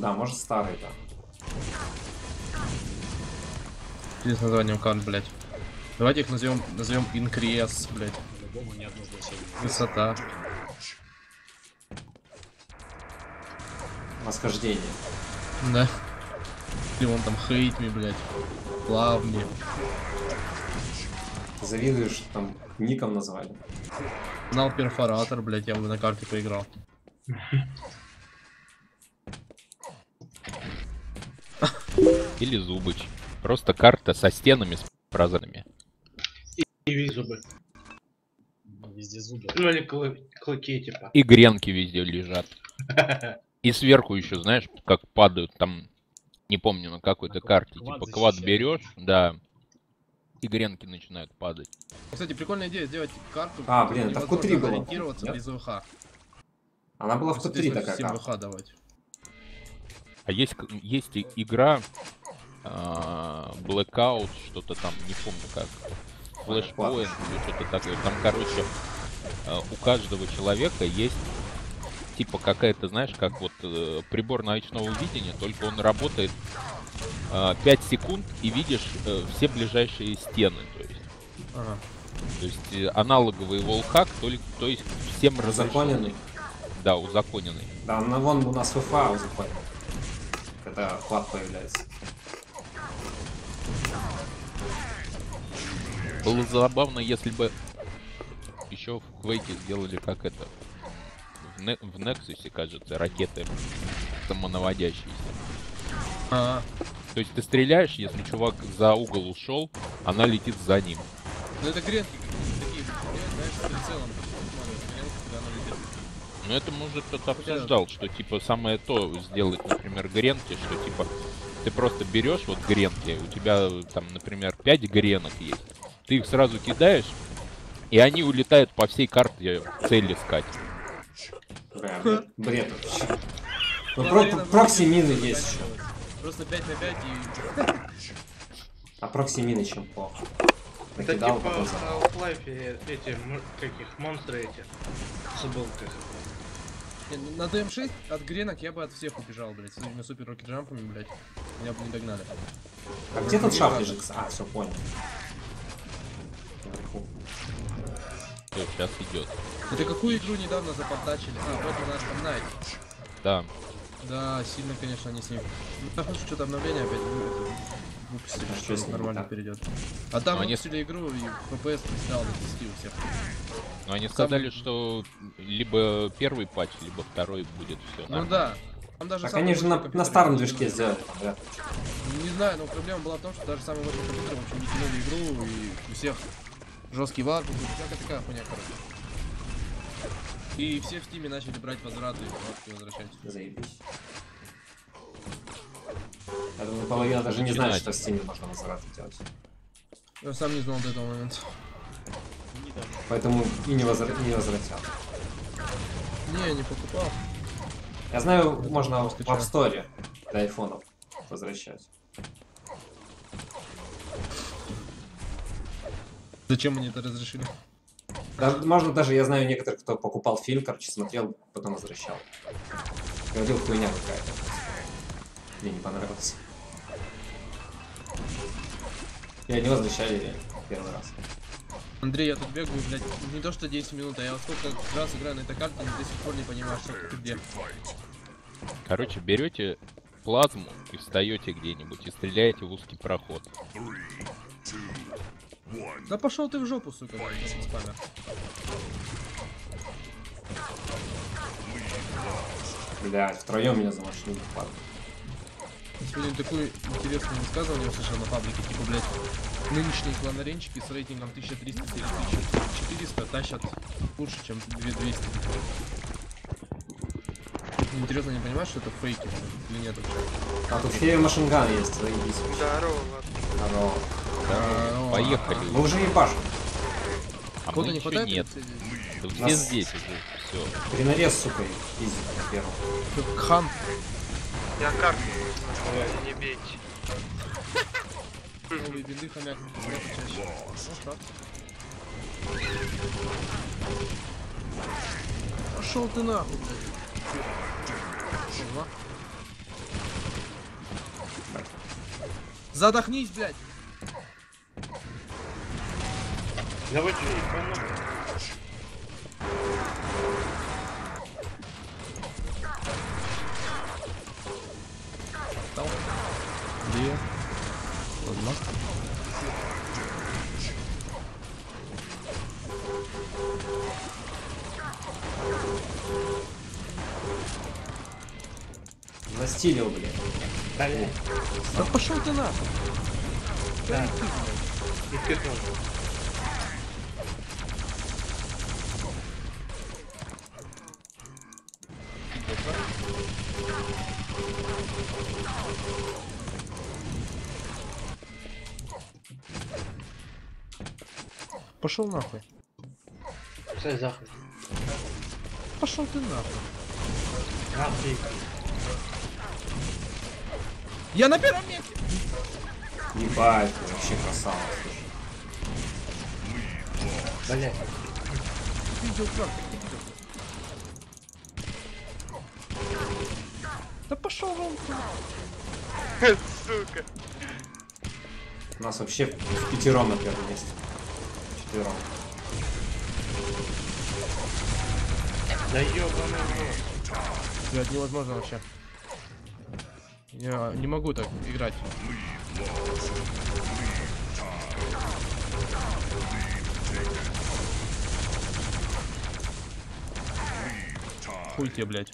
да, может старый, да. Или с названием карт, блядь. Давайте их назовем инкрес, блядь. По-любому не одно значение. Высота. Восхождение. Да. И он там hate me, блядь. Love me. Ты завидуешь, что там ником назвали. Знал перфоратор, блядь, я бы на карте поиграл. Или Зубыч. Просто карта со стенами с прозрачными. И зубы. Везде зубы. Ну или клыки, типа. И гренки везде лежат. И сверху еще, знаешь, как падают там, не помню, на какой-то карте. Квад Типа квад защищает. берешь, да, и гренки начинают падать. Кстати, прикольная идея сделать карту. А, блин, это в невозможно Q3 было. ориентироваться Нет? без ВХ. Она была в Q3 такая Всем карта. ВХ давать. А есть игра Blackout, что-то там, не помню как. Flashpoint или что-то такое. Там, короче, у каждого человека есть типа какая-то, знаешь, как вот прибор ночного видения, только он работает 5 секунд и видишь все ближайшие стены. Ага. То есть аналоговый волхак, то есть всем Узаконенный. Да, узаконенный. Да, ну вон у нас ФФА узаконенный. Когда хват появляется. Было забавно, если бы еще в Квейке сделали как это. В Нексусе, кажется, ракеты самонаводящиеся. А, То есть ты стреляешь, если чувак за угол ушел, она летит за ним. ну это гренки какие-то такие, знаешь, с прицелом. Гренка, когда она летит. Но это, может, кто-то обсуждал, что типа самое то сделать, например, гренки, что типа ты просто берешь вот гренки, у тебя там, например, 5 гренок есть, ты их сразу кидаешь, и они улетают по всей карте цель искать. Бля, бред вообще. Ну, Половина прокси будет мины заканчивалась. есть еще. Просто 5 на 5 и... А прокси мины чем плохо? Это Накидал, типа потом в Half-Life эти, каких, монстры эти. Забыл как. Не, ну, на ДМ6 от гренок я бы от всех убежал, блядь, с этими супер роки джампами, блядь. Меня бы не догнали. А где тут шаг лежит? А, все, понял. Наверху. Все, сейчас идет. Это какую игру недавно запортачили? А, Battle Arkham Knight. Да. Да, сильно, конечно, они с ним. Ну, я хочу, что-то обновление опять выпустили, А что что с ним нормально так? перейдет. А там Но они- выпустили игру, и FPS представил до 10 у всех. Но они сказали, что либо первый патч, либо второй будет все. Ну да. Там даже Так самый они же на мощный компьютер старом не движке тянули. сделали. Да. Не знаю, но проблема была в том, что даже самый мощный компьютер, в общем, не тянули игру, и у всех жесткий варп, всякая такая хуйня, короче. И все в Стиме начали брать возвраты и возвращать. Заебись. Я думаю, половина даже не знает, что в Steam можно возвраты делать. Я сам не знал до этого момента. Поэтому и не возвратят. Не покупал. Я знаю, Это можно в скачаю. App Store для айфонов возвращать. Зачем они это разрешили? Можно даже, я знаю некоторых, кто покупал фильм, короче, смотрел, потом возвращал. Говорил, хуйня какая-то. Мне не понравилось. Я не возвращали первый раз. Андрей, я тут бегаю, блядь, не то что 10 минут, а я вот сколько раз играю на этой карте, и до сих пор не понимаю, что ты где. Короче, берете плазму и встаете где-нибудь и стреляете в узкий проход. Да пошел ты в жопу, сука, блядь, спамер. Блядь, втроем меня за машину падает. Сегодня такое интересное высказывание услышал на паблике, типа, блядь, нынешние кланаренчики с рейтингом 1300 или 1400 тащат лучше, чем 2200. Интересно, не понимаешь, что это фейки или нет вообще? А тут Heavy Machine Gun есть, заебись. Здорово. Здорово. Да, поехали. Мы уже ебашим. А Кого-то мы не еще хватает? нет. Да все Нас- здесь уже. Все. Перенарез, сука, пиздит первым. Как хан. Я карту не бейте. Новые беды, хомяк. Чаще. Ну, так. Пошел ты нахуй, блядь. Ага. Задохнись, блядь. Давайте помогу. Встал. Где? Ладно. Настилил, блин. Блядь. Да пошел ты нахуй. Да. Да. Ты, блядь. И ты тоже. Пошел нахуй. Пускай захуй. Пошел ты нахуй. Нахуй. Я на первом месте. Ебать, ты вообще красава, слушай. Блядь. Видел как? Да пошел вон. Сука. У нас вообще в пятером на первом месте. Четвером. Да ёбаный в рот. Блядь, невозможно вообще. Я не могу так играть. Хуй тебе, блядь.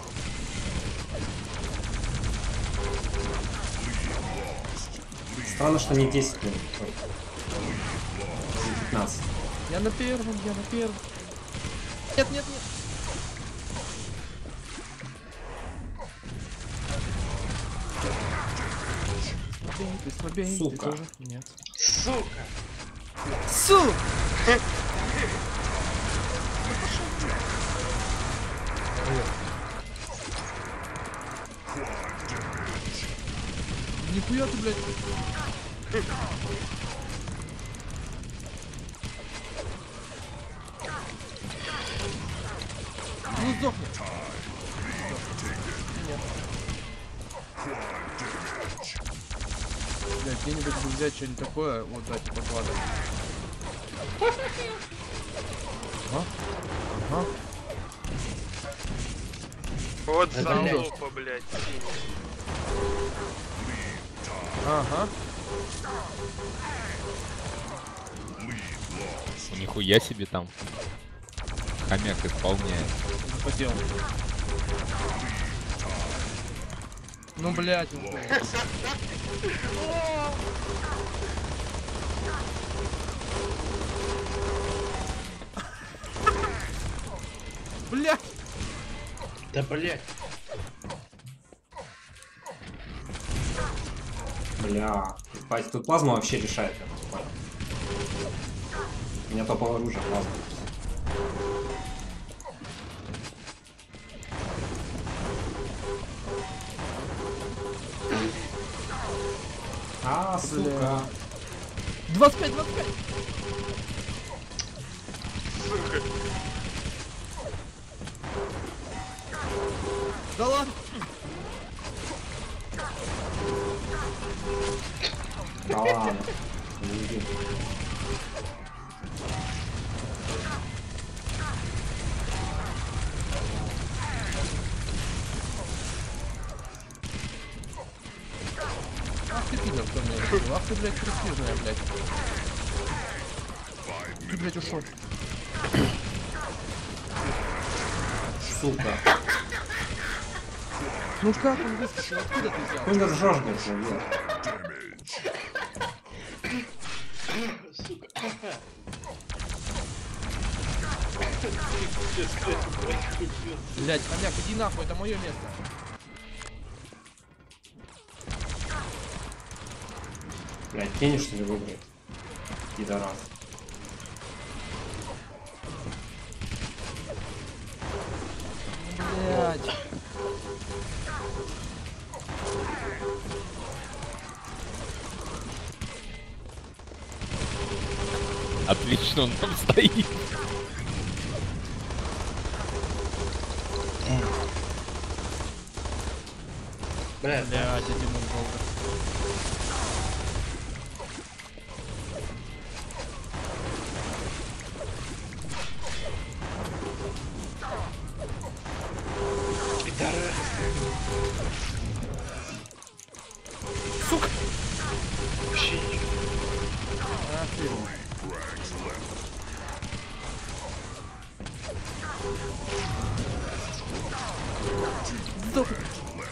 Странно, что не 10 минут. Ой. Не 15. Я на первом, я на первом. Нет, нет, нет. Слабей, ты слабей, Сука. ты тоже? Нет. Сука. Сука! Нихуя ты, блядь. Ну сдохни. Нет. Блядь, где-нибудь бы взять что-нибудь такое, вот дать поклада. Ага. Ага. Вот Это залупа, блядь, синий. Ага. Нихуя себе там. Хомяк исполняет. Захотел. Ну, блядь, ну, блядь. Да блядь. Бля. Ебать, тут плазма вообще решает. Я так понял. У меня топовое оружие, плазма. А, сука. 25, 25. Сука. Да ладно. Да ладно. Не иди. Ах ты пидор, кто меня решил. Ах ты, блядь, престижная, блядь. Ты, блядь, ушел. Сука. Ну как он выскочил? Откуда ты взял? Хуй ржёшь, блядь, наверх. Сука. Блядь, хомяк, иди нахуй, это мое место. Блядь, тени что ли выиграет? Пидорас. Блядь. Отлично, он там стоит. Блядь. Блядь, я тянул долго. Вообще ничего. Ах ты. Сдохни.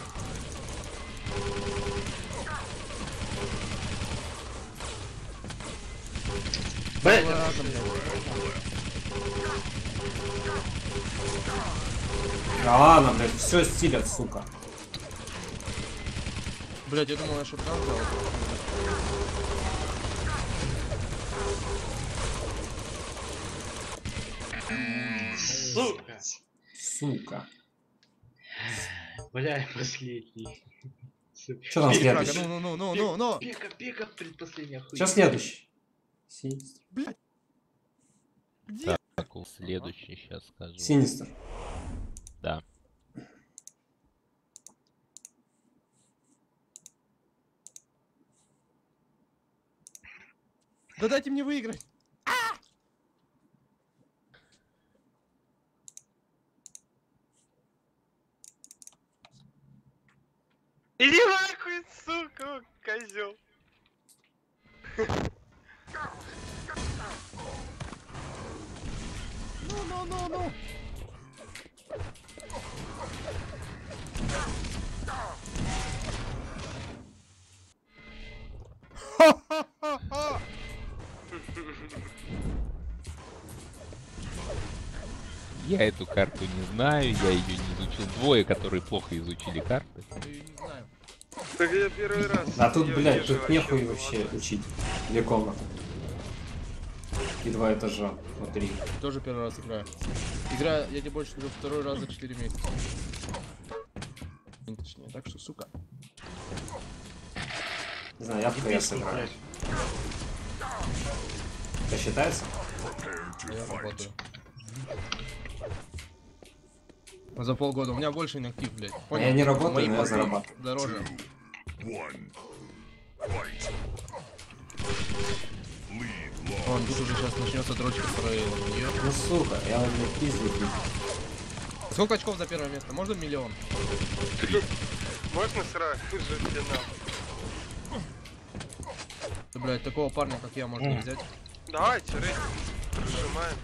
Блядь, Ладно, блядь. Да ладно, блядь, все стилят, сука. Блядь, я думал, я шоткан взял. сука. Сука. Бля, последний. Что там Фрага, следующий? ну. Пика, предпоследняя хуйня. Что следующий? Синистер. Блядь. Где? Так, следующий сейчас скажу. Синистер. Да. Да дайте мне выиграть. Иди нахуй, сука, козел. Ну. Ха-ха-ха-ха! Я эту карту не знаю, я ее не изучил. Двое, которые плохо изучили карты. Я её не знаю. Так я первый раз. А тут, её блядь, вижу тут нехуй вообще. вообще учить. Две комнаты. И 2 этажа внутри. Тоже первый раз играю. Играю, я тебе больше скажу, второй раз за 4 месяца. Точнее, так что, сука. Не знаю, я в КС играю. Это считается? А я работаю. За полгода. У меня больше инактив, блядь. Понял? Я не работаю, Мои но я бабки зарабатываю. дороже. Вон, тут уже сейчас начнется дрочка с Рейлом. Ну сука, я вот не пизду. Сколько очков за первое место? Можно 1 000 000? Можно сразу же финал? Да, блядь, такого парня, как я, можно не взять. Давайте, рейтинг. Прожимаем.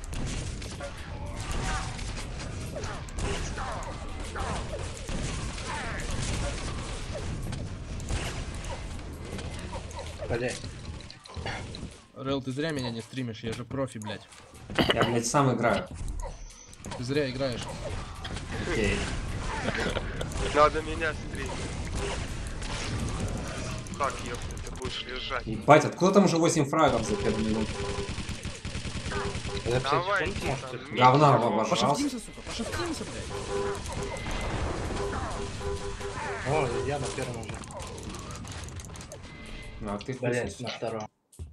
Блядь. Рейл, ты зря меня не стримишь, я же профи, блядь. Я, блядь, сам играю. Ты зря играешь. Окей. Надо меня стримить. Как, ёпта, ты будешь лежать? Ебать, откуда там уже 8 фрагов за 5 минут? Это, Давай, кстати, там, может, это- Говна миксер, обожал. Пошафтимся, сука, пошафтимся, блядь. О, я на первом уже. Ну, а ты хуй Блять, снесёшь. на втором.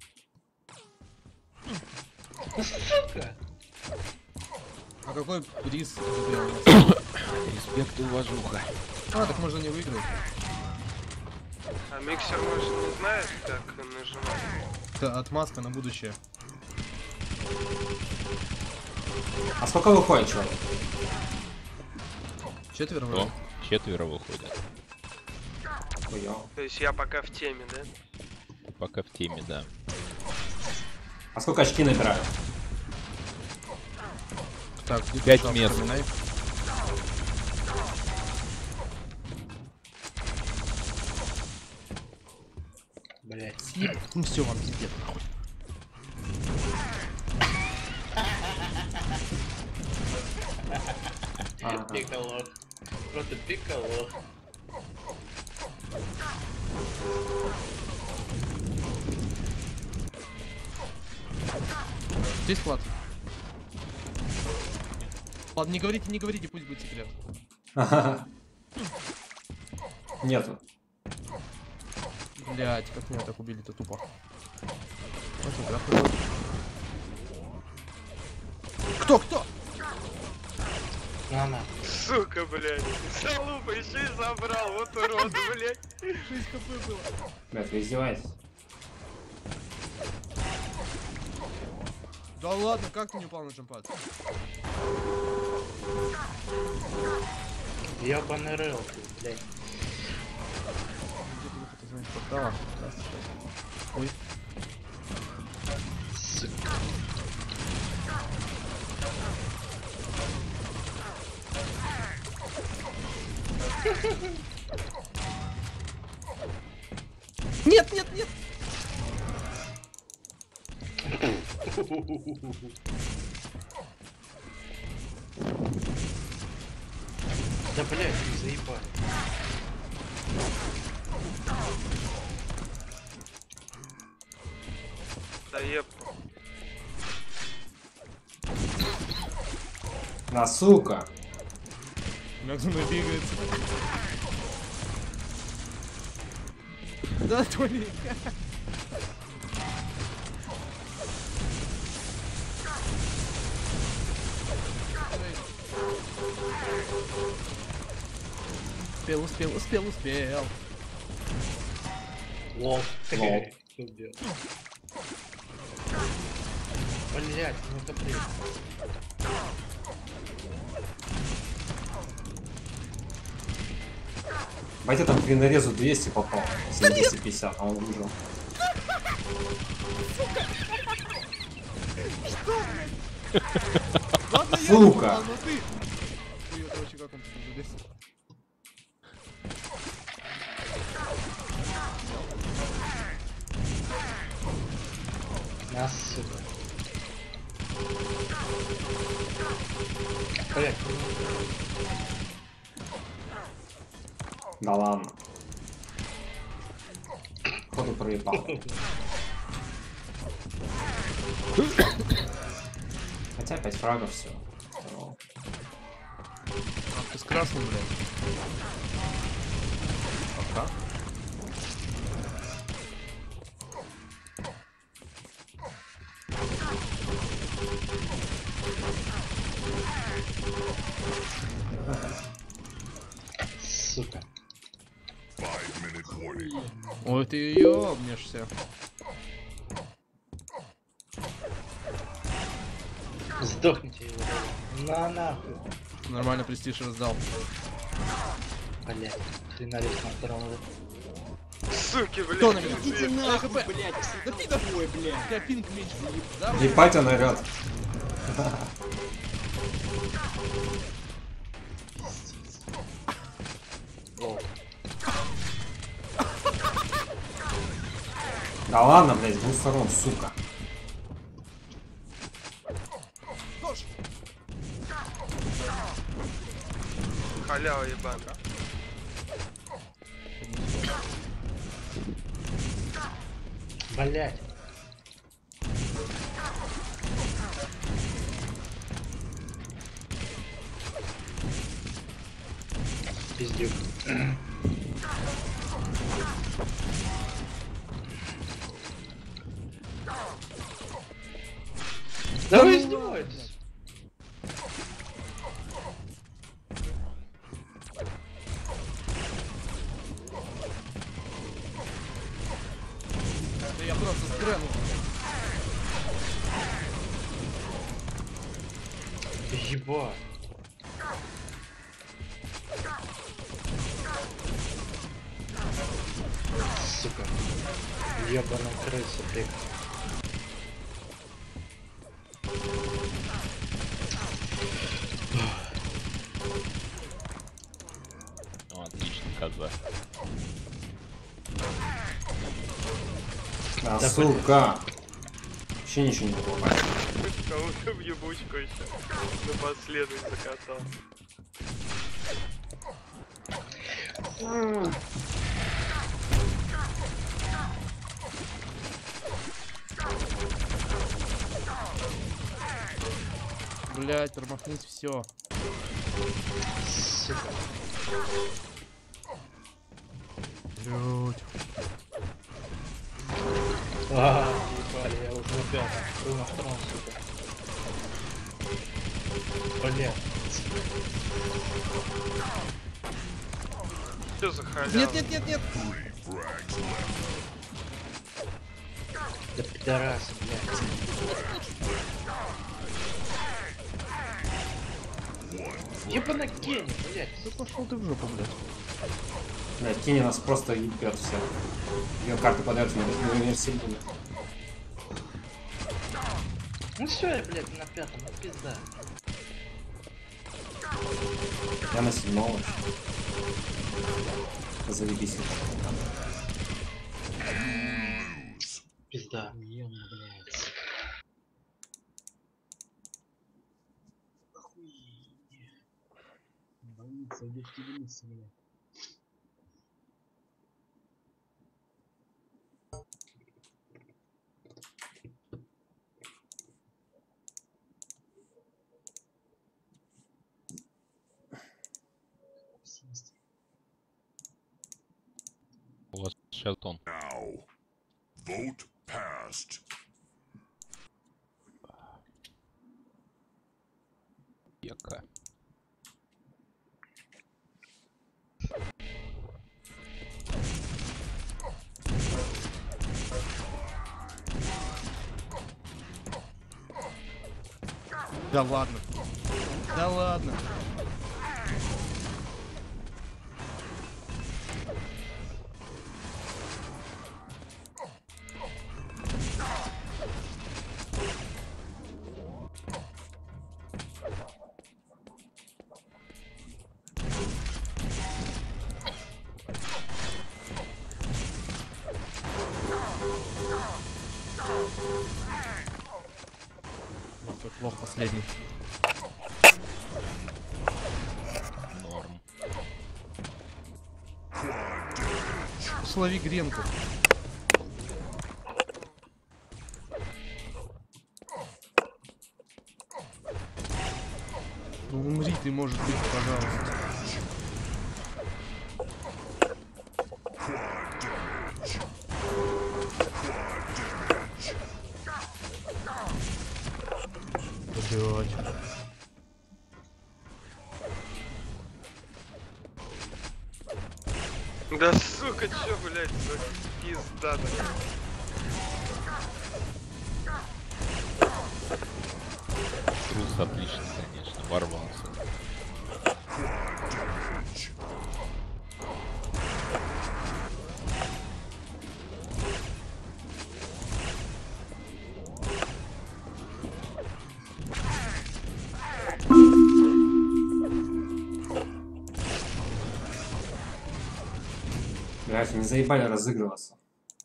Сука! А какой приз? за первое место? Респект и уважуха. А, так можно не выиграть. А миксер, может, не знает, как нажимать? Это отмазка на будущее. А сколько выходит, чувак? 4 О, вроде. 4 выходят. Хуёво. То есть я пока в теме, да? Пока в теме, да. А сколько очки набираю? Так, 5 мест. вспоминай. Блять. Ну все, вам пиздец, нахуй. Ага. Пикало. Просто пикало. Здесь склад. Ладно, не говорите, пусть будет секрет. Ага. Нету. Блять, как меня так убили-то тупо. Вот он, граф. Кто? На. Сука, блядь. Залупа еще и забрал, вот урод, блядь. 6 хп было. Блядь, вы издеваетесь? Да ладно, как ты не упал на джампад? Ёбаный рыл, блять. Да. Ой. Нет, нет, нет! Да блядь, не заебали. Да еб. На, сука. Как за мной бегает. Да, Толик. Успел. Лол. Лол. Блять, ну это бред. Батя там клинорезу 200 попал. С 250, а он выжил. Ладно, я Сука. попал, но ты. Ой, короче, как он тут залез? Нас, сука. Блять, Да ладно. Походу проебал. Хотя 5 фрагов все. Ты с красным, блядь. Пока. сука. Ой, ты ёбнешься. Сдохните его. На нахуй. Нормально престиж раздал. Блять, хренарик на втором уровне. Суки, Кто на блядь. меня? Идите нахуй, ХП. блядь, Да ты такой, блядь. Я пинг меньше. Да, блядь. Ебать он орёт. Лол. Да ладно, блядь, с двух сторон, сука. Халява ебаная. Блять. Пиздюк. Да вы издеваетесь? Да я просто сгрэнул. Ебать. Сука. Ебаная крыса, ты. Ну, отлично, коза. Да, Да, сука. Вообще ничего не покупать. Кому-то в ебучку еще. Напоследок закатал. Блять, промахнись, все. Сука. Блять. Ебали, я уже на пятом. Был на втором, сука. Блять. Что за халява? Нет. Да пидорасы, блядь. Ебана гений, блядь. Да пошел ты в жопу, блядь. Блядь, Кини нас просто ебет все. Ее карты подает в университете. Ну все, я, блядь, на пятом, ну пизда. Я на 7-го. Заебись. Пизда. Охуенно, блядь. Охуенно. Больница, объективница, блядь. У вас сейчас он. Now, vote passed. Яка. Да ладно. Да ладно. Ну, как плохо последний. Норм. Слови гренку. Ну умри ты, может быть, пожалуйста. Блядь. Да сука, чё, блядь, за пизда, да. Трус отлично, конечно, ворвался. Блядь, не заебали разыгрываться.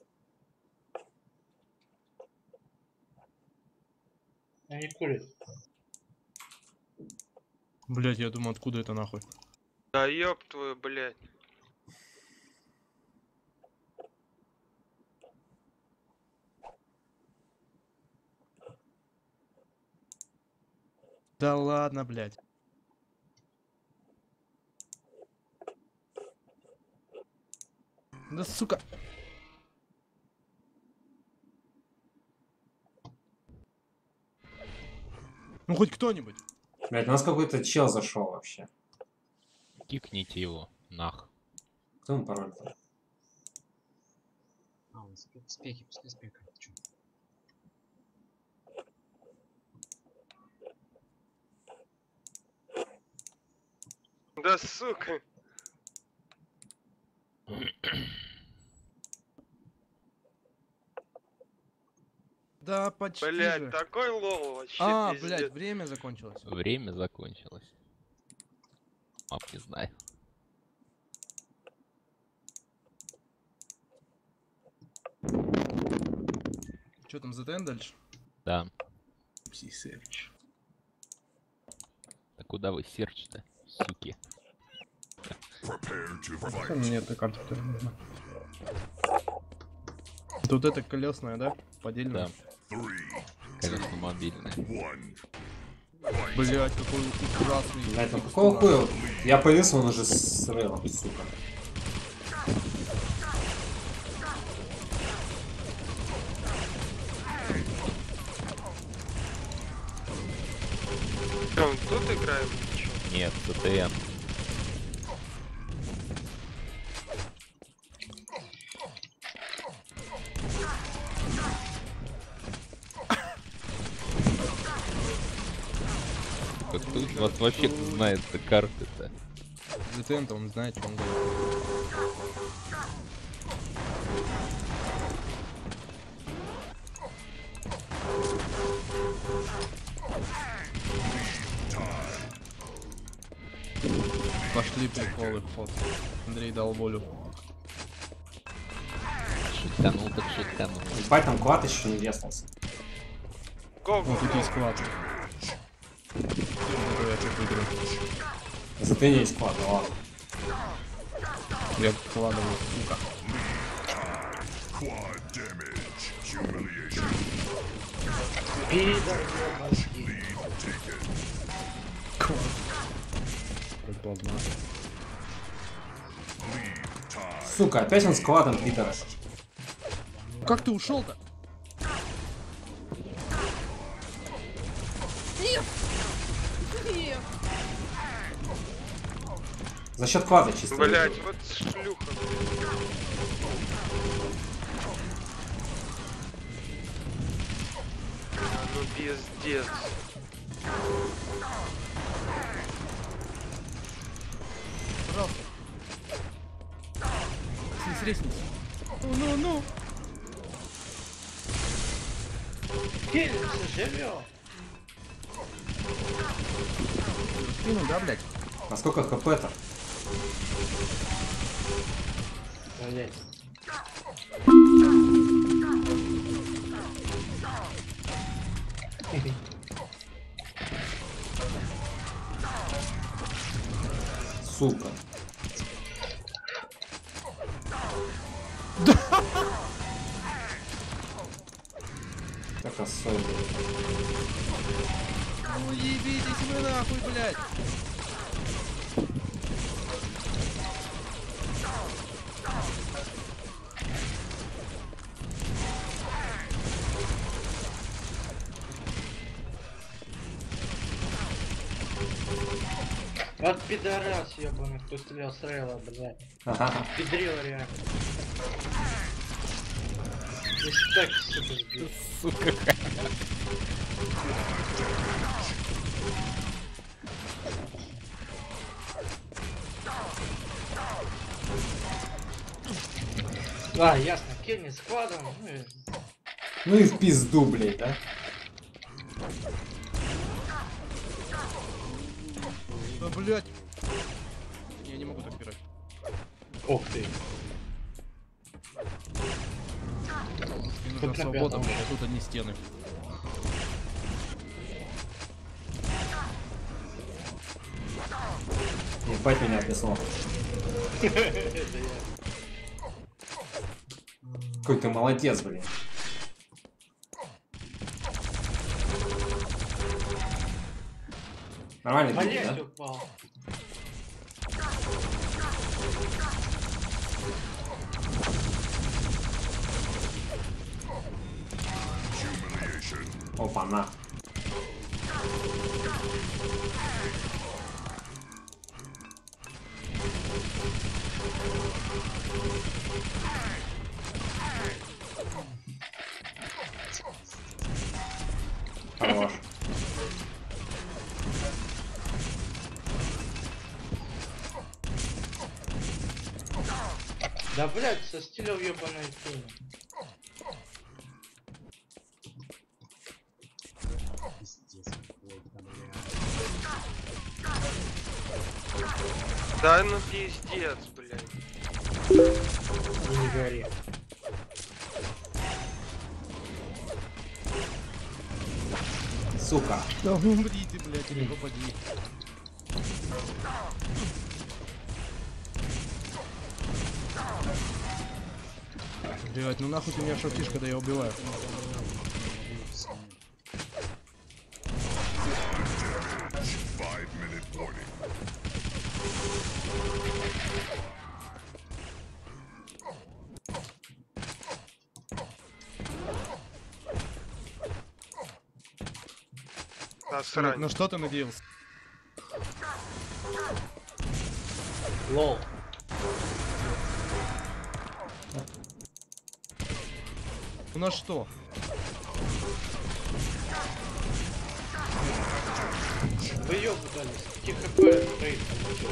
Они курят. Блядь, я думаю, откуда это нахуй? Да ёб твою, блядь. Да ладно, блядь. Да сука. Ну хоть кто-нибудь. Блядь, у нас какой-то чел зашел вообще. Кикните его, нах. Кто ему пароль-то? А, он спеки, пускай спека. Чё? Да сука. Да почти Блядь, же. такой лол вообще А, пиздец. блядь, время закончилось. Время закончилось. Мап не знаю. Что там, ZTN дальше? Да. Пси-серч. Да куда вы серч-то, суки? Prepare to Что fight. мне эта карта нужна? Тут это колесная, да? Подельная. Да, 3, конечно, мобильная. 1. Блять, какой ужасный. Блядь, ну какого хуя? Я появился, он уже срыл, сука. Чё, тут играем? Чё? Нет, ЦТН. Как кто из вас вообще знает карты-то? ZTN-то он знает, что он говорит. Пошли приколы, вот. Андрей дал волю. Шутканул так шутканул. Ебать, там клад еще не веснулся. Го, Вот тут есть клад. Зато я как выиграю. Зато не есть клад, ну ладно. Я вкладываю, сука. Quad damage. Humiliation. Пидор, ёбанский. Lead taken. Как поздно. Lead tie. Сука, опять он с кладом, пидор. Как ты ушел-то? Нет! Нет! За счет клада чисто. блять, вот шлюха. Ну пиздец. Пожалуйста. С лестницы. Ну. Келлинсы живем. Спину, да, блядь? А сколько хп-то? Блять. Сука. Так особенно. Ну ебитесь вы нахуй, блядь. Вот пидорас ебаный, кто стрелял с рейла, блядь. Ага. Педрила реально. Если так, сука, сбил. Сука. А, ясно, Кенни с кладом. Ну и... Ну и в пизду, блядь, да? Да, блядь. Я не могу так играть. Ох ты. Мне Тут нужна на свобода, пятом. блядь, а тут одни стены. Ебать меня объяснил. Какой ты молодец, блин. Нормально, Блять, да? упал. Humiliation. Опа, на. Хорош. Да блять, со стилем ебаной хуйни. Пиздец какой-то, блядь. Да ну пиздец, блядь. Не гори. Сука. Да умри ты, блядь, или попади. Блядь, ну нахуй ты меня шортишь, когда я убиваю. 5-minute warning. Да, срань. На что ты надеялся? Лол. Ну на что? Вы ёбутались. ТХП, рейд.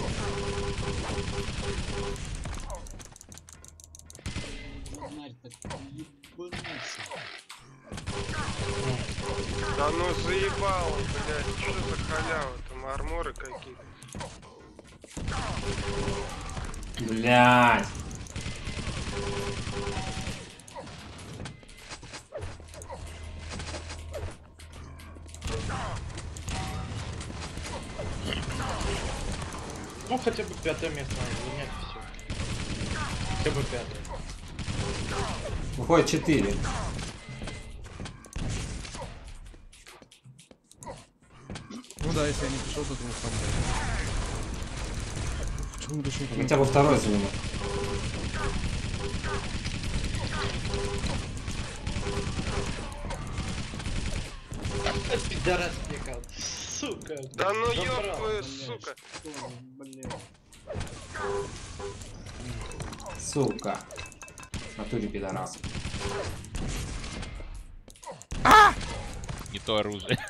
Фонарь так ебанулся. Да ну заебал, блядь, что за халява, там арморы какие-то. Блядь. Ну хотя бы 5-е место надо занять, все. Хотя бы 5-е. Выходит 4. Ну да, если я не пришел, то ты сам блядь. Почему даже не Хотя бы второй занимает. Пидорас бегал. Сука. Да ну забрал. ёб твою, сука. Блин. Сука. В натуре пидорас. Не то оружие.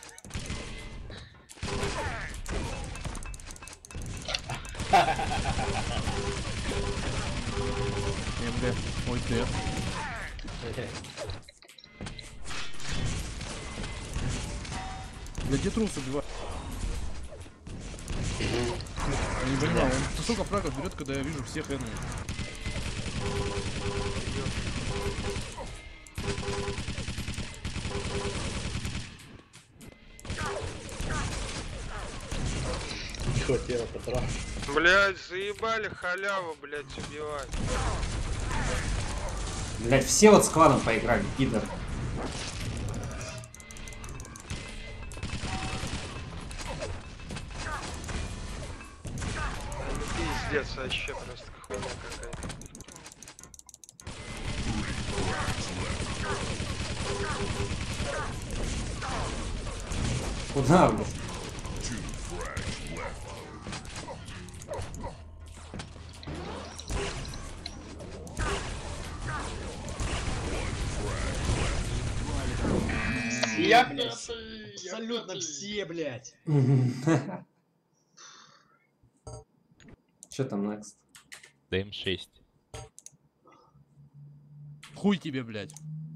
МГ. Ой, ты. Бля, где трус убивает? Я не понимаю, он столько фрагов берет, когда я вижу всех энеми. Не хватило патронов. Блядь, заебали халяву, блядь, убивать. Блядь, все вот с кладом поиграли, пидор. Пиздец, вообще просто хуйня какая-то. Куда, блядь? Я, блядь, абсолютно все, блядь. Че там next? ДМ6. Хуй тебе, блядь.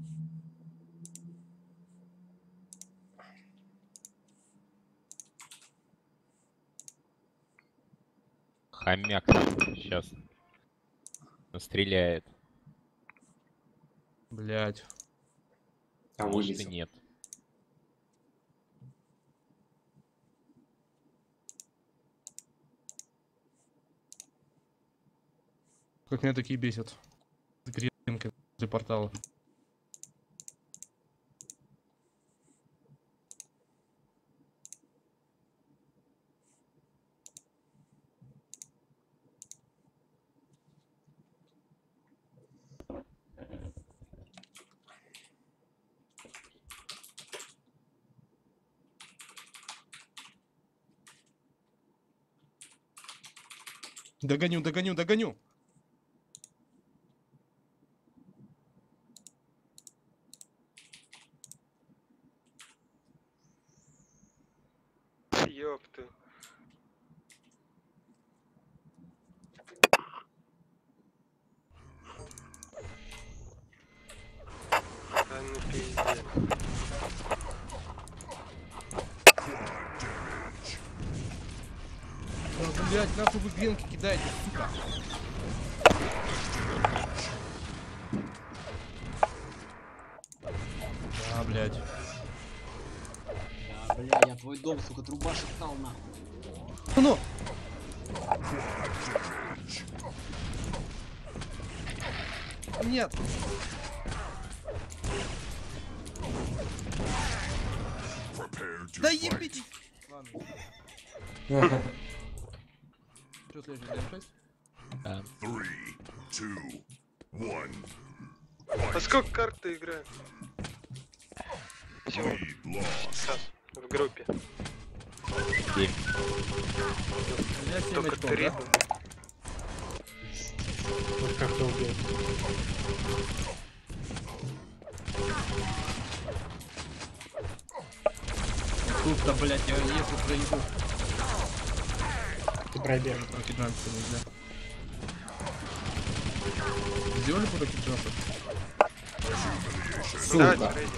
Хомяк сейчас настреляет. Блядь. А Может и вылезел. нет. Как меня такие бесят. Гренка для портала. Догоню, догоню, догоню. Ёпты. Да ну пиздец. Да, блядь, нахуй вы гренки кидаете, сука. Да, блядь. Да, бля, я твой дом, сука, труба шептал нахуй. Ну! Нет! Prepare to Да fight. ебитесь! Ладно. Что следующий, ДМ6? Да. 3, 2, 1. А сколько карт ты играешь? Всего Lead lost. сейчас в группе. 7. У меня 7 Только очков, 3. да? Вот как-то убил. Тут-то, блядь, я если проеду. Ты пробег. Прокидаемся нельзя. Сделали прокиджампы? Да, Сука. Фредди.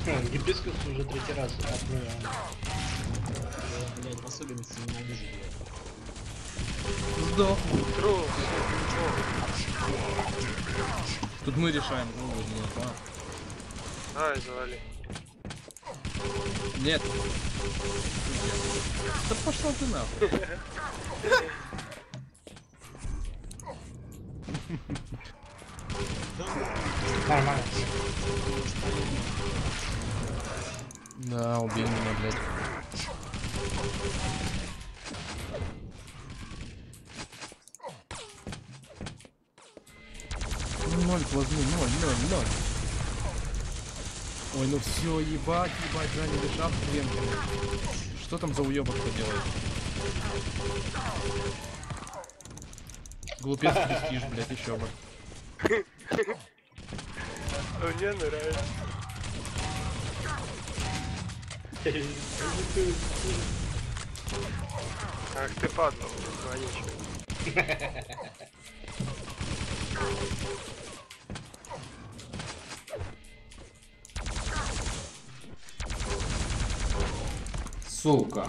Гибискус уже третий раз отмывал. Я, блядь, в особенности ненавижу, блядь. Сдох. Тру. Тут мы решаем, голову или нет, а? Ай, завали. Нет. Да пошла ты нахуй. Нормально. Да, убей меня, блядь. Ноль плазмы, ноль. Ой, ну все, ебать, заняли шафт кремками. Что там за уебок кто делает? Глупец престиж, блядь, еще бы. А мне нравится. Ах ты падла, вонючий. Сука.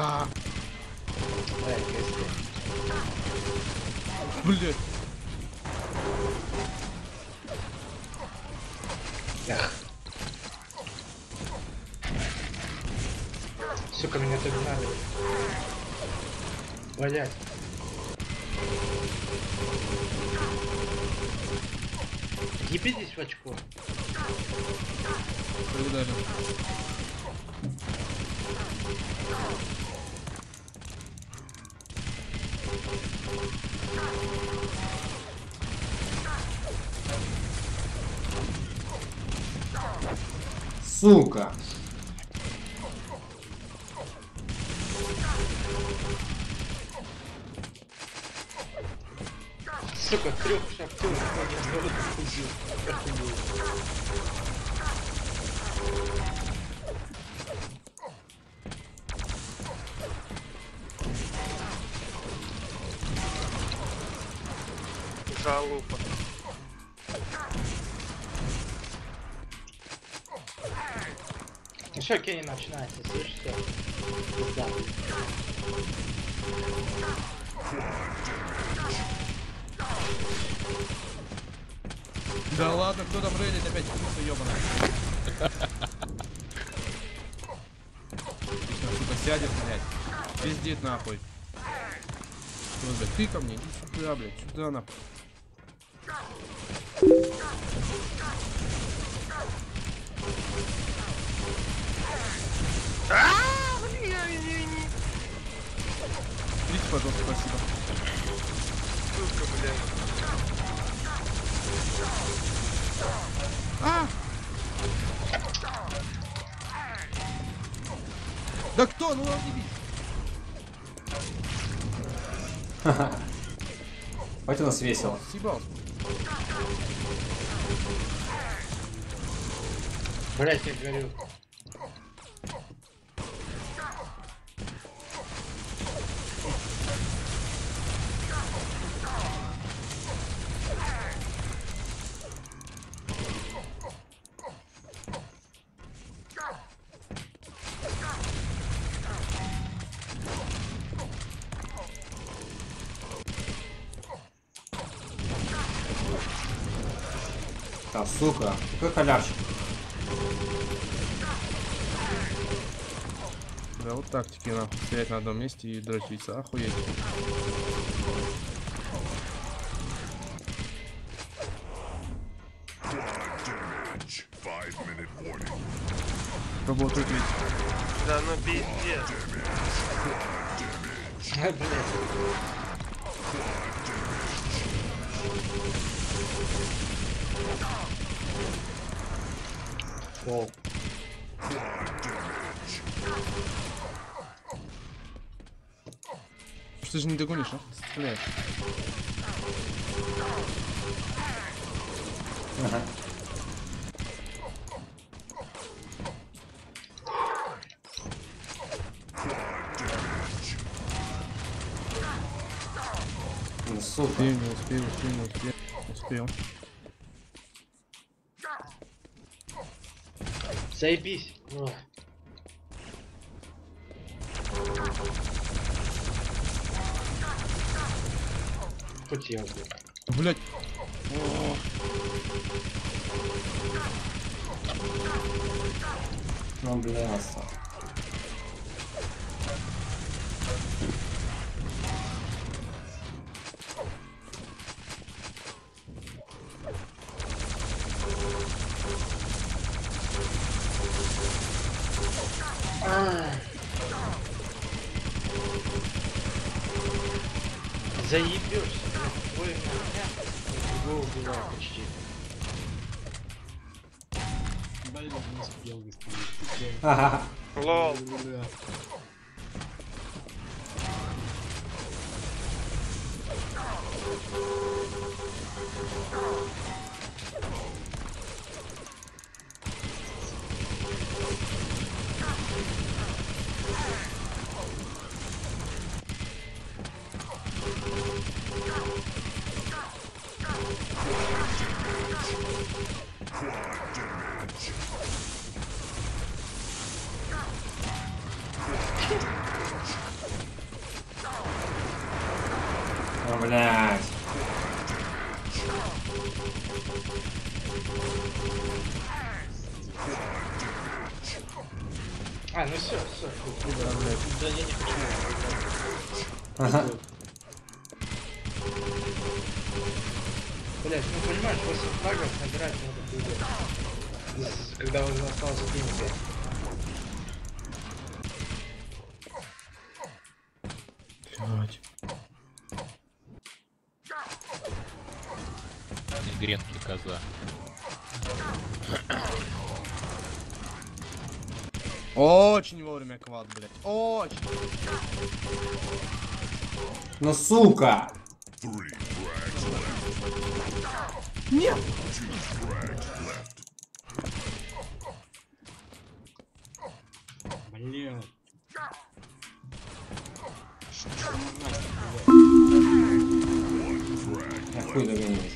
Блядь. Сука, меня так надо. Блять. Ебитесь в очко. Солидарен. Сука. Сука, 3 шахтеров я народ убил. Охуеть. Залупа. Ну что, Кенни, начинается, слышишь, все? Да. Да ладно, кто там рейдит опять куса ёбаная. Отлично, сука, сядет, блядь. Пиздит нахуй. Что, блядь, ты ко мне? Иди сюда, блядь, сюда нахуй. Видите, пожалуйста, спасибо. Сука, блядь. Да кто? Ну не бить. Хоть у нас весело. Съебал. Блять, я говорю. Да, сука. Какой халявщик. Да, вот тактики нахуй. Стоять на одном месте и дрочиться. Охуеть. Damage. 5-minute warning. Работает ведь. Да ну пиздец. Блять. Воу. Что же не догонишь, а? Стреляй. Ага. Ну, сука. Успею, не успею, успею, не успею. Успел. Все, Заебись. Ой. Хоть я, блядь. Блять. Ну, блядство. Заебешься, блядь. Твой меня его убивал почти. Блин, не успел выстрелить. Ха-ха. Лол. Бля. Ну, блядь. А, ну все. Да я не хочу. Ага. Блять, ну понимаешь, 8 фрагов набирать надо было. Когда уже осталось 1 Блять. Гренки коза. Очень вовремя квад, блять. Очень. Ну, сука! 3 frags left. Нет. 2 frags left. Блин. Я хуй догонюсь.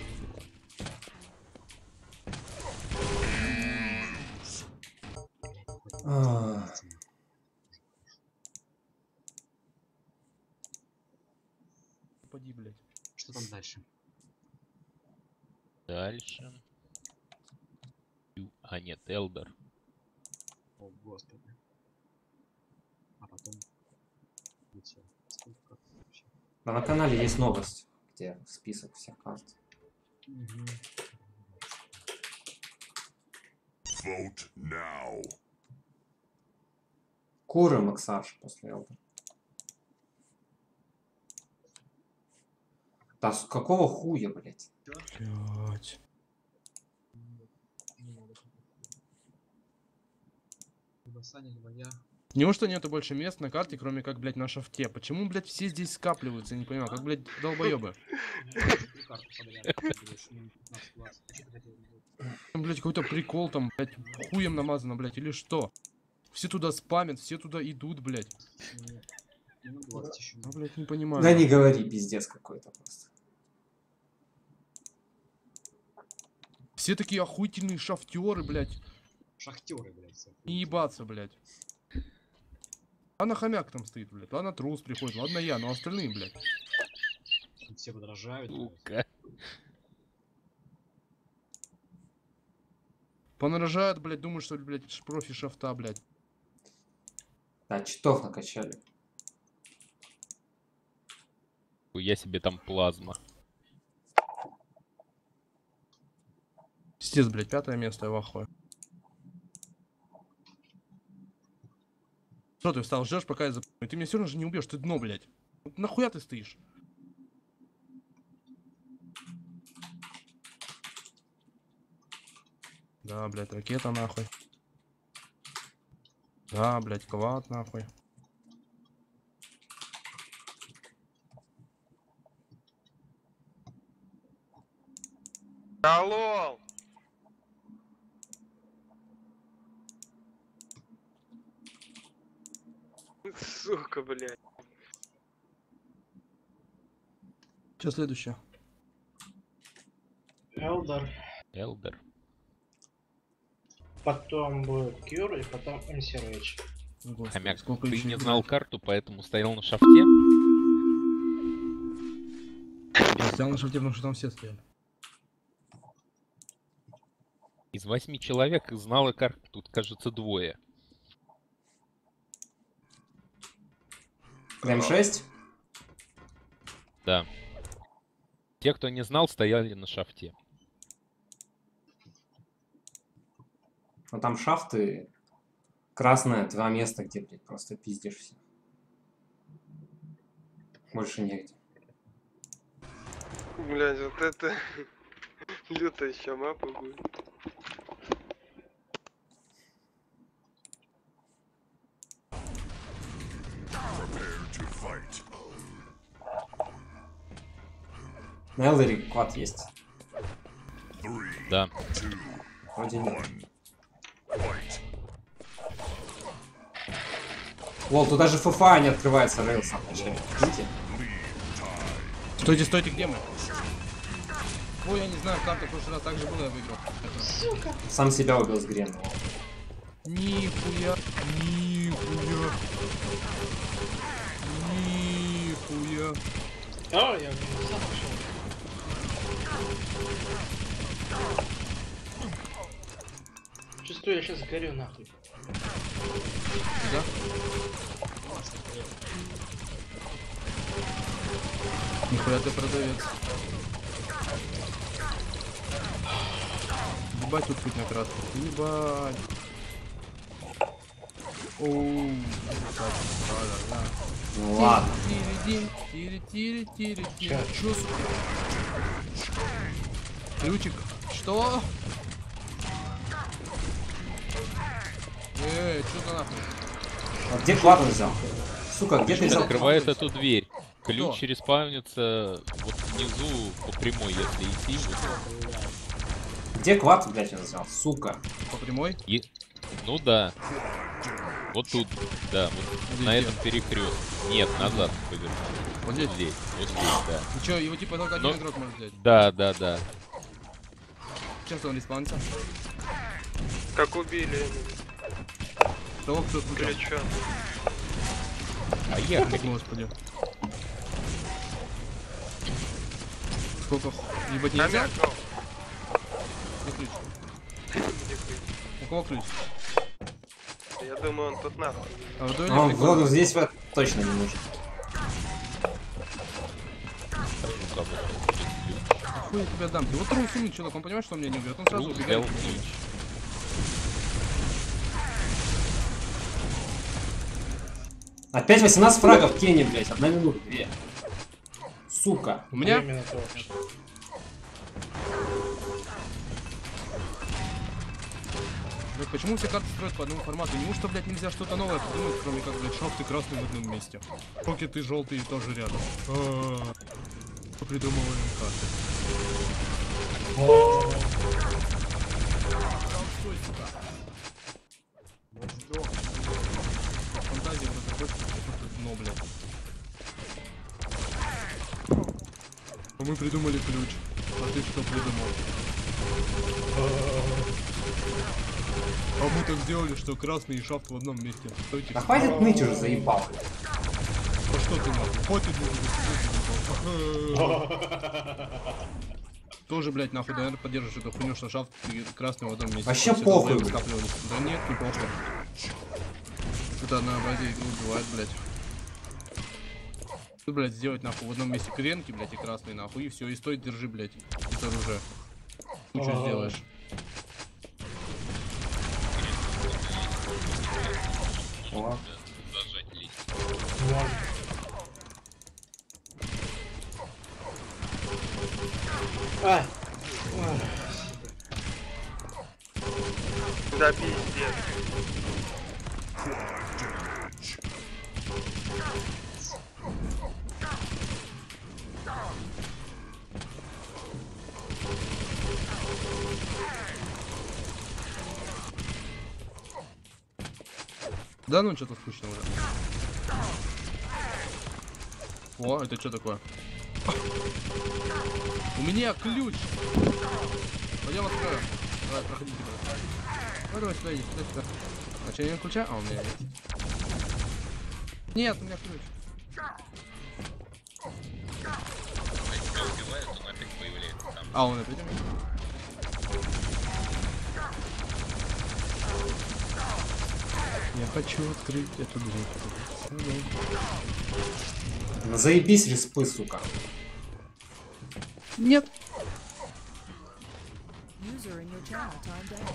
А. Поди, блять. Что там дальше? Дальше. А нет, Элдер. О, господи. А потом... И всё. Сколько карт вообще? Да, на канале есть новость, где список всех карт. Мгм. Vote now. Куры Максаш после Элдер. Да с какого хуя, блядь? Блять. Либо Саня, либо я. Неужто нету больше мест на карте, кроме как, блять, на шафте? Почему, блять, все здесь скапливаются? Я не понимаю. Как, блять, долбоебы? Три карты подряд. Берешь, минут 15-20. Что ты хотел делать? Там, блять, какой-то прикол там, блять, хуем намазано, блять, или что? Все туда спамят, все туда идут, блять. Минут 20 еще. Ну, блять, не понимаю. Да не говори, пиздец какой-то просто. Все такие охуительные шахтеры, блять. Шахтеры, блядь. все. Не ебаться, блять. Ладно, хомяк там стоит, блядь. Ладно, трус приходит. Ладно, я, но остальные, блядь. Тут все подражают. блядь. Сука. Понарожают, блядь, думают, что, блядь, профи шафта, блядь. Да, читов накачали. Я себе там плазма. Пиздец, блядь, 5-е место, я в ахуе. Что ты встал, ждешь, пока я запомню? Ты меня все равно же не убьешь, ты дно, блядь. Вот нахуя ты стоишь? Да, блядь, ракета нахуй. Да, блядь, квад нахуй. Да лол. Сука, блядь. Что следующее? Элдер. Элдер. потом будет Кьюр и потом МС Рейдж. Господи, Хомяк, сколько ты еще не играть? знал карту, поэтому стоял на шафте. Я стоял на шафте, потому что там все стояли. Из 8 человек знало карту, тут, кажется, 2. Прям 6? Да. Те, кто не знал, стояли на шафте. Ну там шафты. Красное, 2 места, где, блядь, просто пиздишь все. Больше негде. Блядь, вот это лютая еще мапа будет. Prepare to fight. На Элдере квад есть. 3, Да. 2, Вроде нет. 1. Fight. Лол, тут даже ФФА не открывается рейлсом. Видите? Стойте, стойте, где мы? Ой, я не знаю, карта в прошлый раз так же было, я выиграл. Сам себя убил с Грен. Нихуя, нихуя, нихуя. А, я сам пошел. Чувствую, я сейчас горю нахуй. Да? Нихуя ты продавец. Ебать тут путь на краску. Ебать. Оу. Ну ладно. Тири-тири-тири-тири. Чё? Чё, сука? Ключик. Что? Чё за нахуй? А где квад он взял? Сука, где ты взял? Открывает эту дверь. Ключ Кто? респаунится вот внизу по прямой, если идти. Где квад, блядь, он взял? Сука. По прямой? Ну да. Вот тут, да, вот Где? на этом перекрестке. Нет, назад поверни. Вот здесь? Здесь, вот здесь, да. Ну чё, его типа только один Но- игрок может взять. Да, да, да. Часто он респаунится. Как убили Того, кто случайно. или чё? Поехали. Господи. Сколько? Ебать нельзя? Хомяк, ну, Где ключ? нихуя. У кого ключ? Я думаю, он тут нахуй. А в дуэли Он прикольно. вот здесь вот точно не нужен. Хуй я тебя дам. Ты вот трус умный человек, он понимает, что он меня не убьет. Он сразу Взял убегает. ключ. Опять 18 фрагов Кенни, блядь. 1 минута, 2. Сука. У меня? Именно то. Блядь, почему все карты строят по одному формату? Неужто, блядь, нельзя что-то новое придумать, кроме как, блядь, шофты красный в одном месте? Покеты желтые тоже рядом. Придумываем карты. Стой, сука. Фантазия уже закончится, что-то дно, блядь. А мы придумали ключ. А ты что придумал? А мы так сделали, что красный и шафт в одном месте. Стойте. Да хватит ныть уже, заебал. А что ты нахуй? Хватит тоже, блядь, нахуй, наверное, поддержишь эту хуйню, что шафт и красный в одном месте. Вообще Все похуй, долбоёбы блядь. скапливались. Да нет, не похуй. Это на базе игры убивает, блядь. Тут, блядь, сделать нахуй в одном месте кренки, блядь, и красный нахуй, и все, и стой, держи, блядь, это оружие. Ну что сделаешь? О. А, Да пиздец. Да ну что-то скучно уже. О, это что такое? У меня ключ! Пойдем откроем. Давай, проходите, брат. Ну, давай сюда иди, сюда. Значение ключа? А, у меня есть. Нет, у меня ключ. А, он опять у меня? Я хочу открыть эту дверь. Ну, Ну, заебись респы, сука. нет. User in your channel timed out.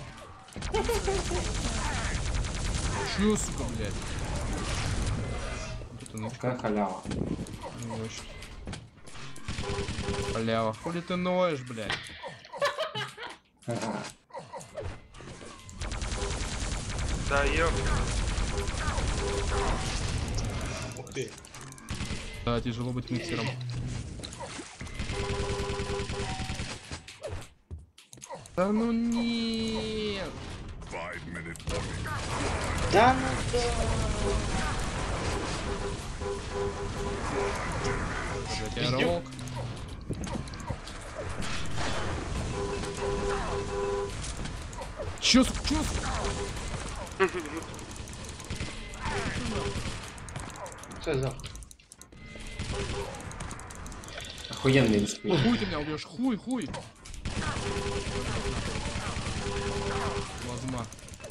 Чё, сука, блядь? Вот это нычка. Какая халява. Не очень. Халява. Хули ты ноешь, блядь? Ага. Да, ёп. Ух ты. Да, тяжело быть миксером. Да ну нет. 5-minute warning. Да ну да. Я ролк. Чё, сука, чё, сука? Что за? Охуенные респы. Хуй ты меня убьешь, хуй, хуй. Плазма.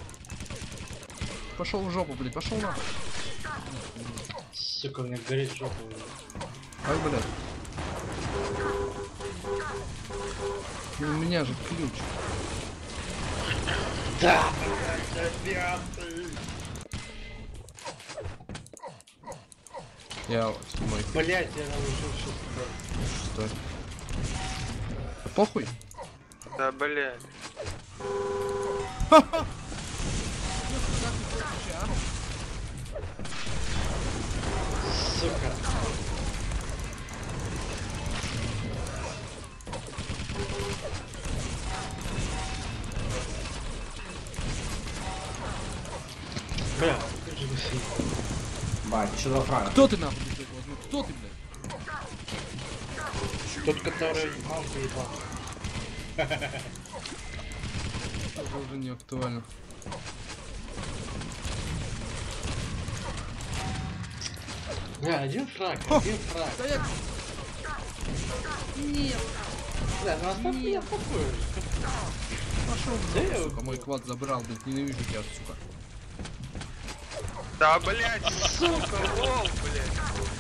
Пошел в жопу, блядь, пошел на. Сука, у меня горит жопа. Ай, блядь. Ну, у меня же ключ. Да, блядь, Я мой блядь, я научил что-то. что? Похуй. Да, блядь. Сука. Бля, как же вы все. Бать, еще два фрага. Кто ты нахуй, блядь, возьми? Кто ты, блядь? Тот, который мамку ебал. Это уже не актуально. Бля, один фраг. Да я... Нет. Бля, ну оставь меня в покое. Пошел в Да жопу, я- сука, мой квад забрал, блядь, ненавижу тебя, сука. Да, блядь, сука, лол, блядь.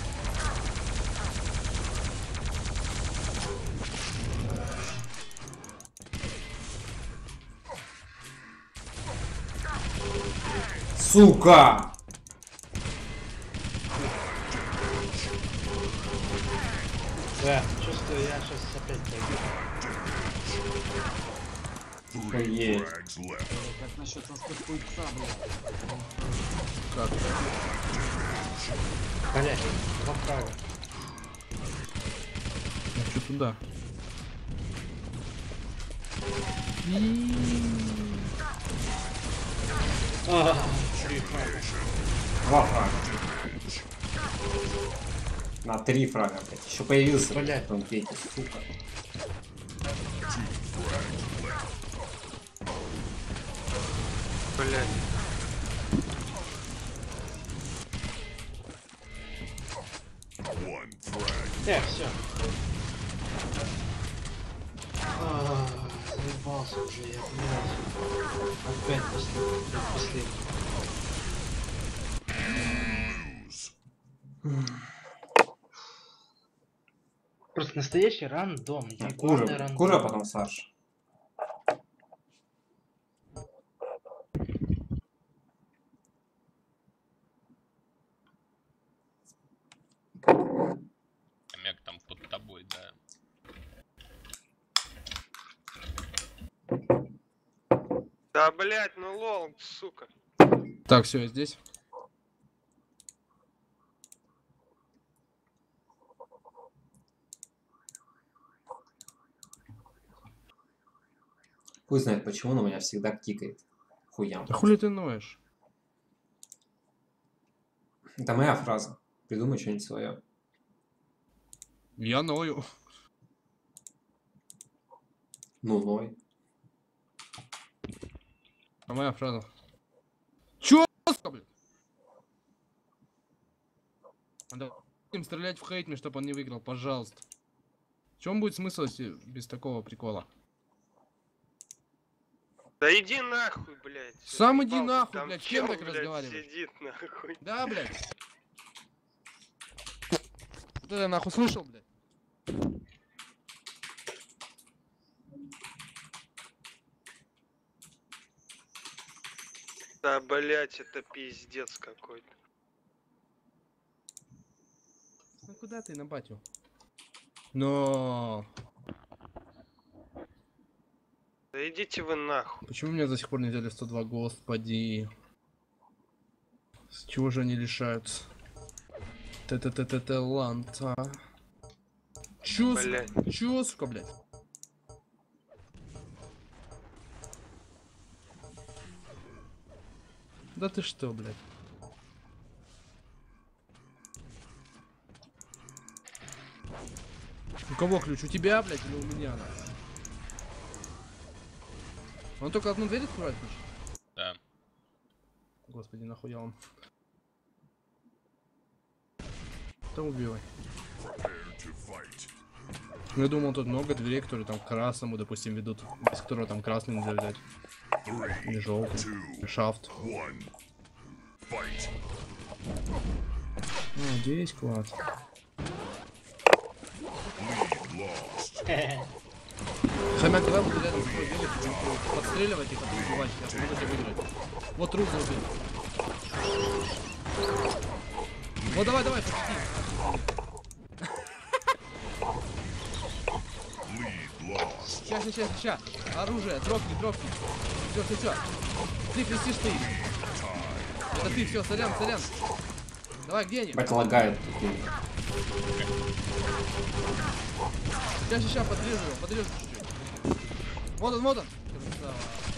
Сука! Да, чувствую, я сейчас опять пойду. Охуеть. Frags left. Как насчет распыхуйца, блядь? Как? Блять, два фрага. Ну что туда? Три фрага. Два фрага. На 3 фрага, блядь. Еще появился, Блядь. блядь, он третий, сука. Блядь. One frag. Все. Заебался уже, я блядь. Опять последний. Lose. Просто настоящий рандом. Я главный Кура, рандом. Кура, потом Саша. Хомяк там под тобой, да. Да, блядь, ну лол, сука. Так, все, я здесь. Пусть знает почему, но меня всегда кикает. Хуям. Да хули ты ноешь? Это моя фраза. Придумай что-нибудь свое. Я ною. Ну, ной. А моя фраза. Чё, сука, блядь? Надо им стрелять в хейтме, чтобы он не выиграл, пожалуйста. В чем будет смысл, если без такого прикола? Да иди нахуй, блядь. Сам иди Заебал, нахуй, там блядь, с кем чел, так блядь, разговариваешь? сидит нахуй. Да, блядь. Вот это нахуй слышал, блядь. Да, блядь, это пиздец какой-то. Ну куда ты на батю? Но Да идите вы нахуй. почему меня до сих пор не взяли в 102, господи? С чего же они лишаются? Таланта. Чё, Блядь. чё, сука, блядь? Да ты что, блядь? У кого ключ? У тебя, блядь, или у меня? Он только одну дверь открывает ключ? Да. Господи, нахуя он? Да убивай. Prepare to fight. Ну, я думал, тут много дверей, которые там к красному, допустим, ведут. Без которого там красный нельзя взять. 3, Или желтый. 2, Или шафт. 1. Fight. Ну, здесь класс. Lead lost. Хомяк, давай буду рядом с тобой бегать, подстреливать их, а ты убивать. Я смогу тебя выиграть. Вот труп заубил. Вот давай, давай, почти. Lead lost. Сейчас. Оружие, дропни. Все. Ты крестишь ты. Это ты, все, сорян. Давай, где они? Бать лагает тут. Сейчас, подрежу чуть-чуть. Вот он. Красава.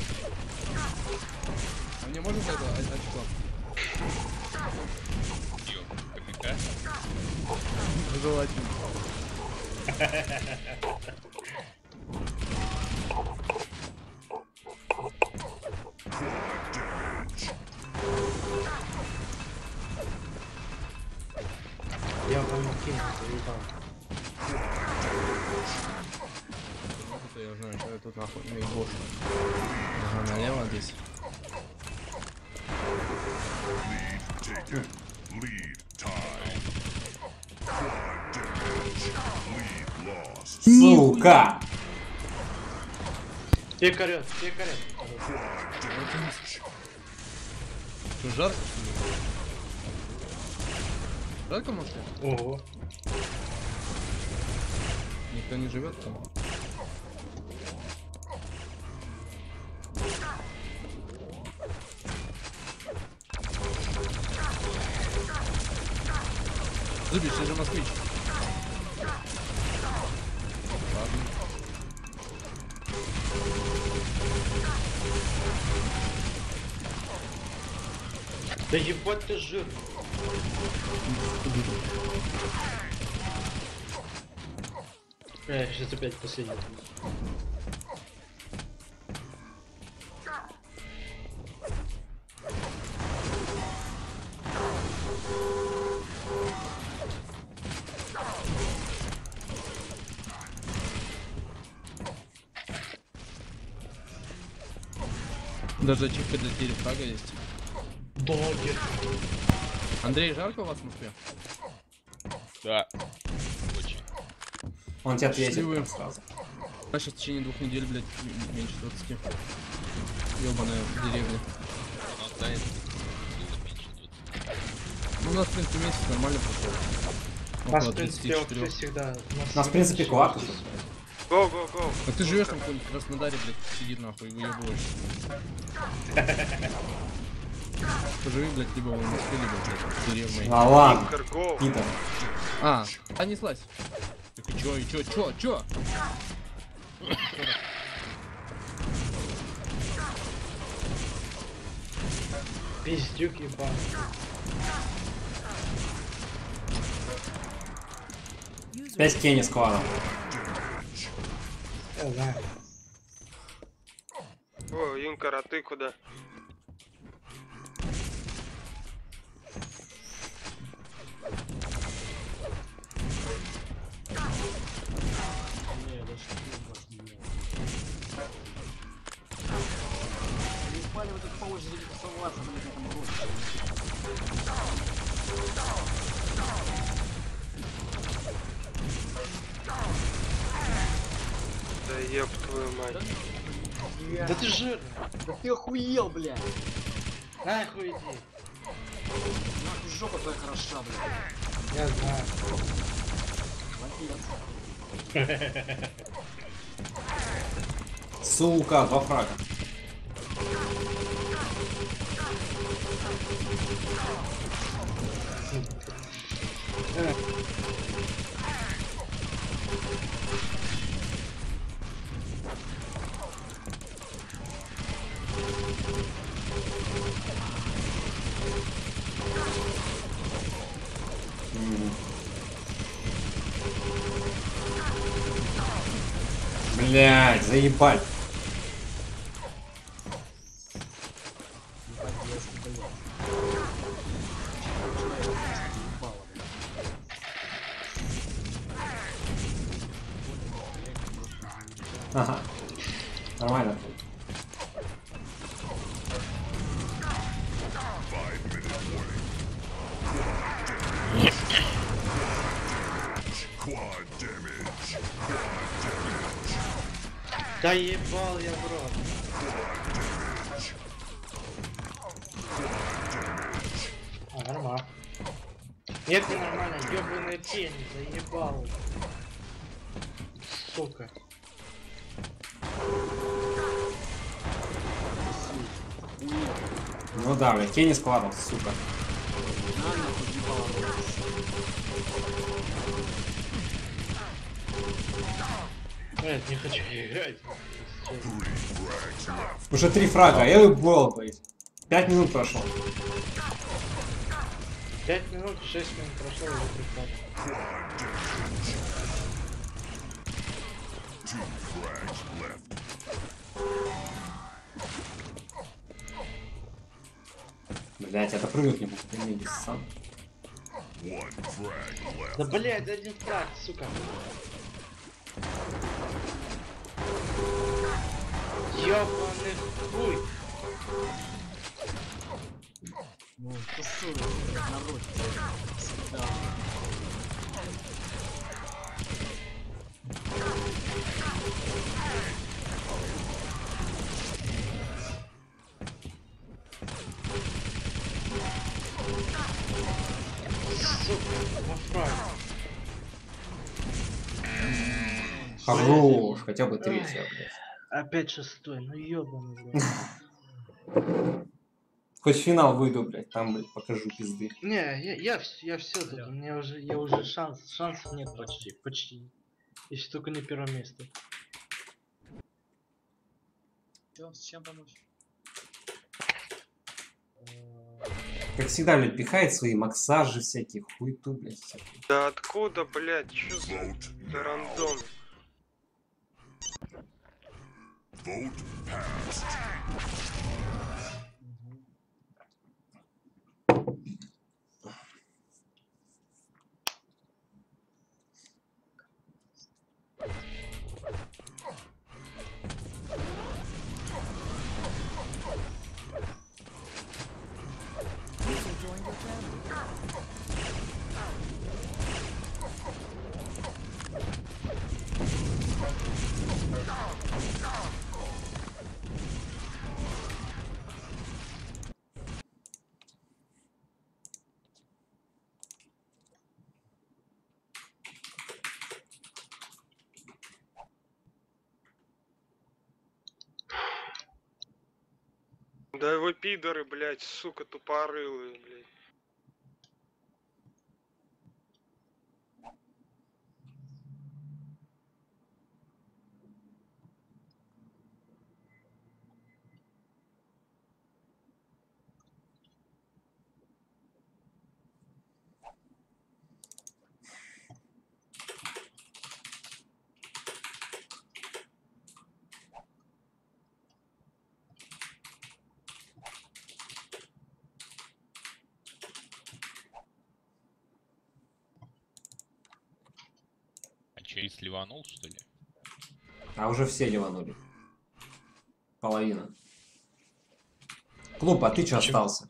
А мне можно за это очко? Хомяка. Желательно. Я вам кинул, заебал. Это я знаю, что я тут нахуй не бош. Ага, налево здесь. Lead taken. Lead tied. 5 damage. Lead lost. Сука! Пекарёт. Что, жарко? Жарко, может? Ого. Никто не живет там? Зубиш, ты же москвич. Ладно. Да ебать ты жир. Сейчас опять последний. Даже ачивка для телефрага есть. Догер. Андрей, жарко у вас в Москве? Да. Очень. Он тебя ответит Счастливые. прям сразу. А сейчас в течение 2 недель, блядь, меньше 20. Ёбаная деревня. Но до этого было меньше 20. Ну, у нас, в принципе, месяц нормально прошел. У нас, Около в принципе, вот 34. всегда... У нас, в принципе, кулак. Go. А ты живешь там в каком-нибудь Краснодаре, блядь, сидит нахуй, выебываешься. Поживи, блядь, либо в Москве, либо, блядь, в деревне. А ладно, Игорь, go. Питер. А, понеслась. Так и чё? Пиздюк ебаный. User 5 кенни сквада. Да. О, Хункар, а ты куда? Не, даже не вас не делал. Не упали вот это по очереди тусоваться, блядь, на этом роще. Да еб твою мать. Да ты жирный. Да ты охуел, блядь. Нахуй иди. Нахуй жопа твоя хороша, блядь. Я знаю. Молодец. Сука, 2 фрага. Блять, заебать. Молодец, блядь. Ебало, блядь. Ага. Нормально. 5-minute warning. Quad damage. Да ебал я в рот. А, нормально. Нет, не нормально. Ёбаная тень, заебал. Сука. Ну да, блядь, Кенни складывался, сука. На, нахуй, ебало, блядь. Нет, не хочу играть. 3 frags left. Уже 3 фрага, а я уебал, блядь. 5 минут прошло. 5 минут, 6 минут прошло, уже прикладываю. Quad damage. 2 frags left. Блять, это прыгнуть не буду, ты не видишь сам. 1 frag left. Да блять, один фраг, сука. Ёбаный хуй. Ну, тусуй, блядь, народ. Всегда. Сука, на фраг. Хорош, хотя бы 3-я, блядь. Опять 6-й, ну ёбаный, блядь. Хоть в финал выйду, блядь, там, блядь, покажу пизды. Не, я все тут, у меня уже шансов нет почти. Если только не первое место. Чё, с чем помочь? Как всегда, блядь, пихает свои максажи всякие, хуйту, блядь, всякие. Да откуда, блядь, чё за Vote за рандом? Vote passed. User joined your channel. Да его пидоры, блядь, сука, тупорылые, блядь. Че, и сливанул, что ли? А уже все ливанули. Половина. Клуб, а ты что остался?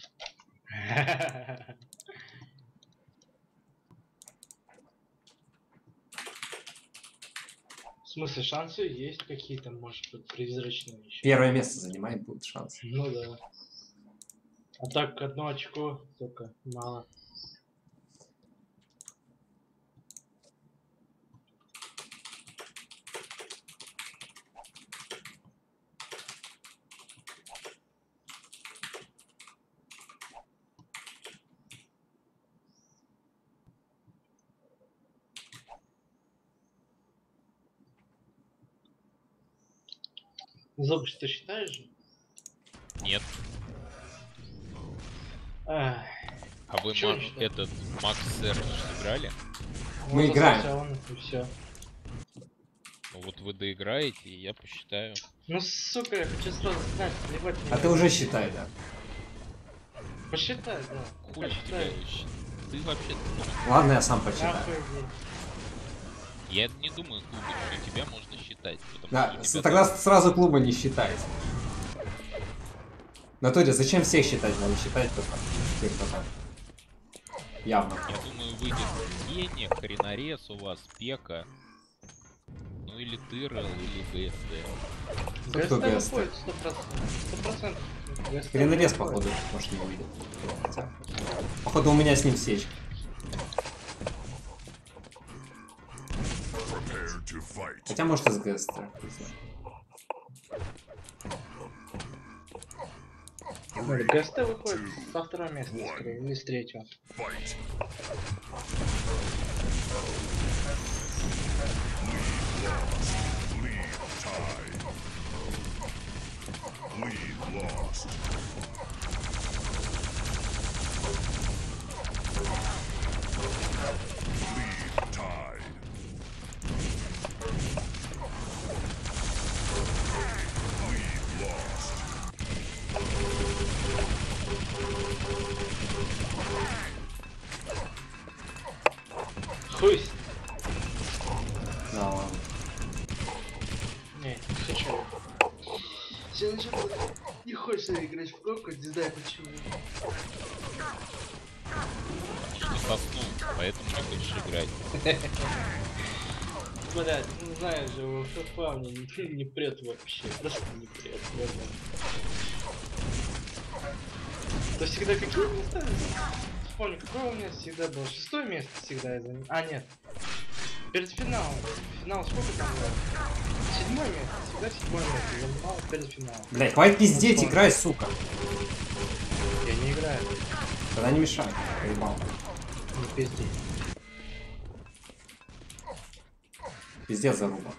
В смысле, шансы есть какие-то, может быть, призрачные еще. Первое место занимает, будет шанс. Ну да. А так, 1 очко только мало. Зубыч, ты считаешь же? Нет. Эх, А вы Чё еще? этот Макс Серж сыграли? Мы вот играем. остался он, и всё. Ну вот вы доиграете, и я посчитаю. Ну сука, я хочу сразу знать, плевать А мне. ты уже считай, да. Посчитай, да. Хули тебя Посчитай. ищет. Ты вообще... Ладно, я сам посчитаю. Охуеть. Я не думаю, Клубы, что тебя можно считать. Потому Да, что у тебя тогда сразу клуба не считайте. В натуре, зачем всех считать? Надо считать только тех, кто там. Явно. Я думаю, выйдет Гения, Хренорез у вас, Пека. Ну или Тырел, или ГСТ. Кто такой ГСТ ГСТ? выходит 100%. 100%. ГСТ Хренорез, выходит. походу, может, не выйдет. Хотя, походу, у меня с ним сечь. Prepare to fight. Хотя, может, и с ГСТ. не знаю. Ну, ГСТ выходит со 2 места, скорее, или с 3. Fight. Lead tied. Lead lost. Lead tied. Lead lost. Хуй. Да, ладно. Не хочу. Сегодня не хочется играть в коку, не знаю почему. Что соснул, поэтому не хочешь играть. Блять, ну знаешь же, в ФФА мне не прет вообще, просто не прет. То всегда какие места? Вспомни, какое у меня всегда было? 6 место всегда я занимал. А, нет. Перед финалом. Финал сколько там было? 7 место. Всегда 7 место занимал перед финалом. Блядь, хватит пиздеть, играй, сука. Я не играю. Тогда не мешай. Поебал. Не пизди. Пиздец заруба.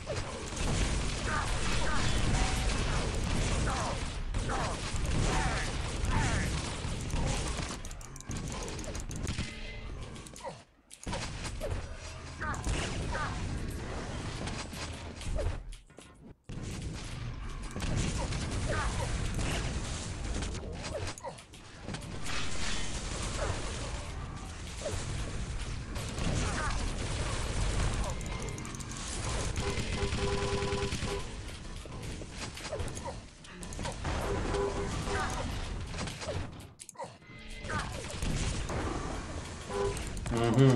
Угу.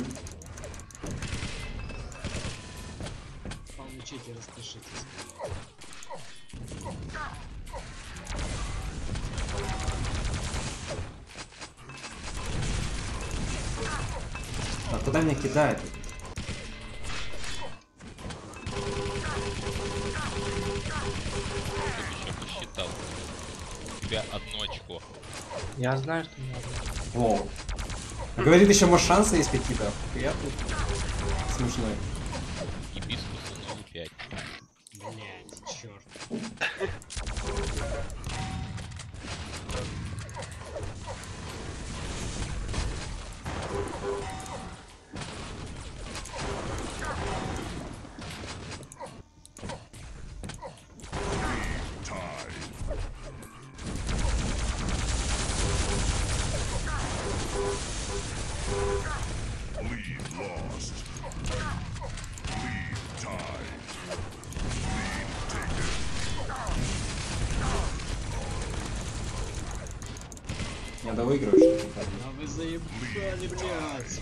Получите, распишитесь. А куда меня кидает? Тут еще посчитал. У тебя 1 очко. Я знаю, что надо. Воу. Говорит, еще, может, шансы есть какие-то. Я тут смешной. Гибискуса 0,5. Блять, черт. Tied. Lead lost. Надо выигрывать, чтобы уходить. А вы заебали, блядь.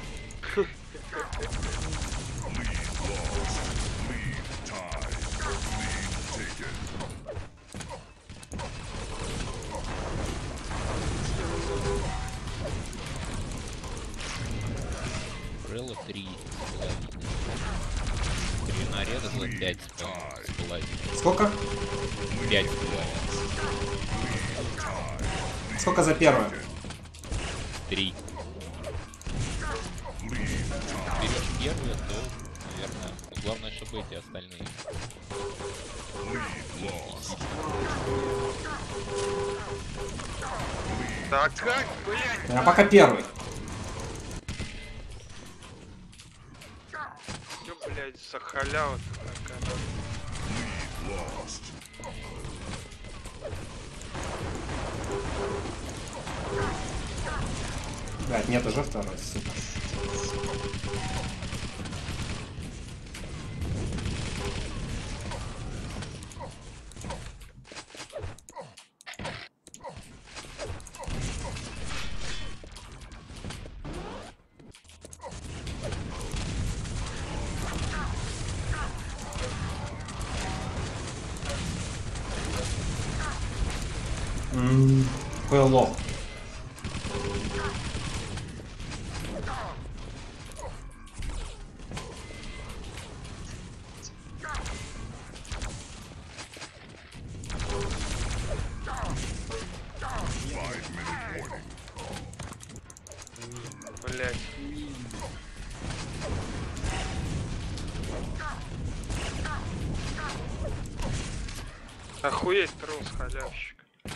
Брелла 3 нарезала 5 с половиной. Сколько? 5 с половиной. Сколько за первую? 3. Берешь первую, то, наверное, главное, чтобы эти остальные. Так как, блядь? А пока первый. Чё, блядь, за халява такая? Блядь, нет уже второй, сука. Какой лох. Блядь. Охуеть, трус, халявщик.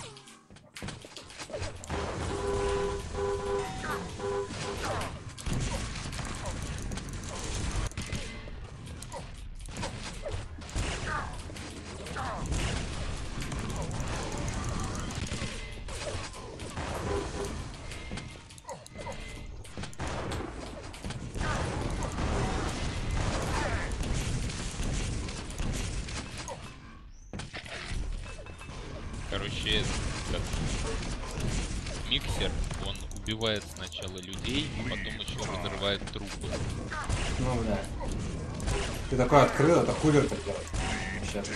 Короче, как миксер, он убивает сначала людей, а потом еще разрывает трупы. Ну, бля. Ты такой открыл, это кулер так делает. Сейчас.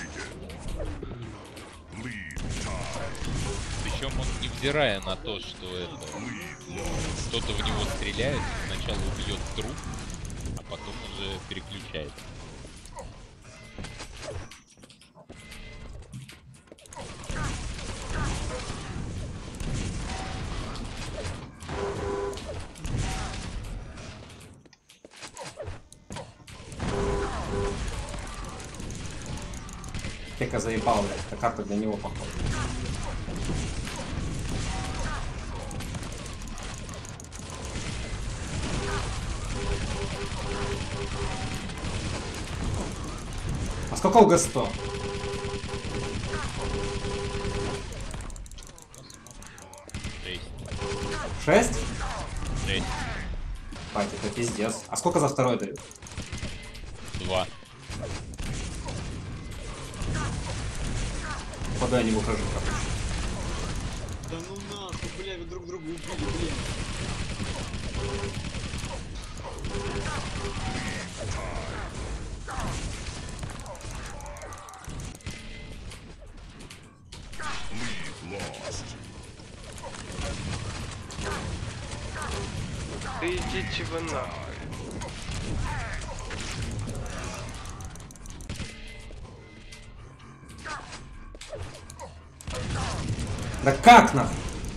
Причем он, невзирая на то, что это кто-то в него стреляет, сначала убьет труп, а потом уже переключает. Тека заебал, блядь. Эта карта для него походу. А сколько у Г100? 6? 6, Бать, это пиздец. А сколько за второй дают? 2. Походу я не выхожу, короче. Да ну нахуй, бля, вы друг друга убили, блин. Да идите вы нахуй. Да как нахуй?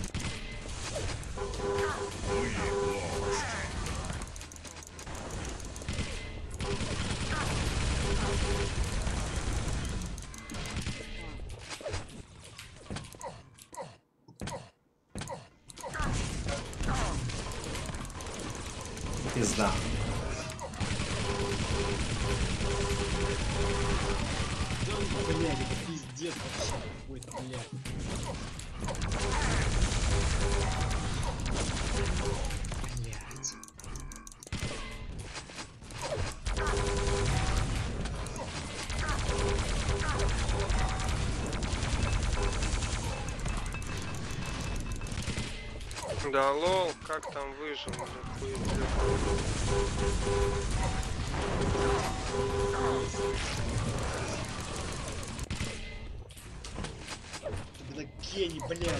Пизда. Да ну, блядь, это пиздец вообще какой-то, блядь. Блядь. Да лол, как там выжил? Это гений, блядь.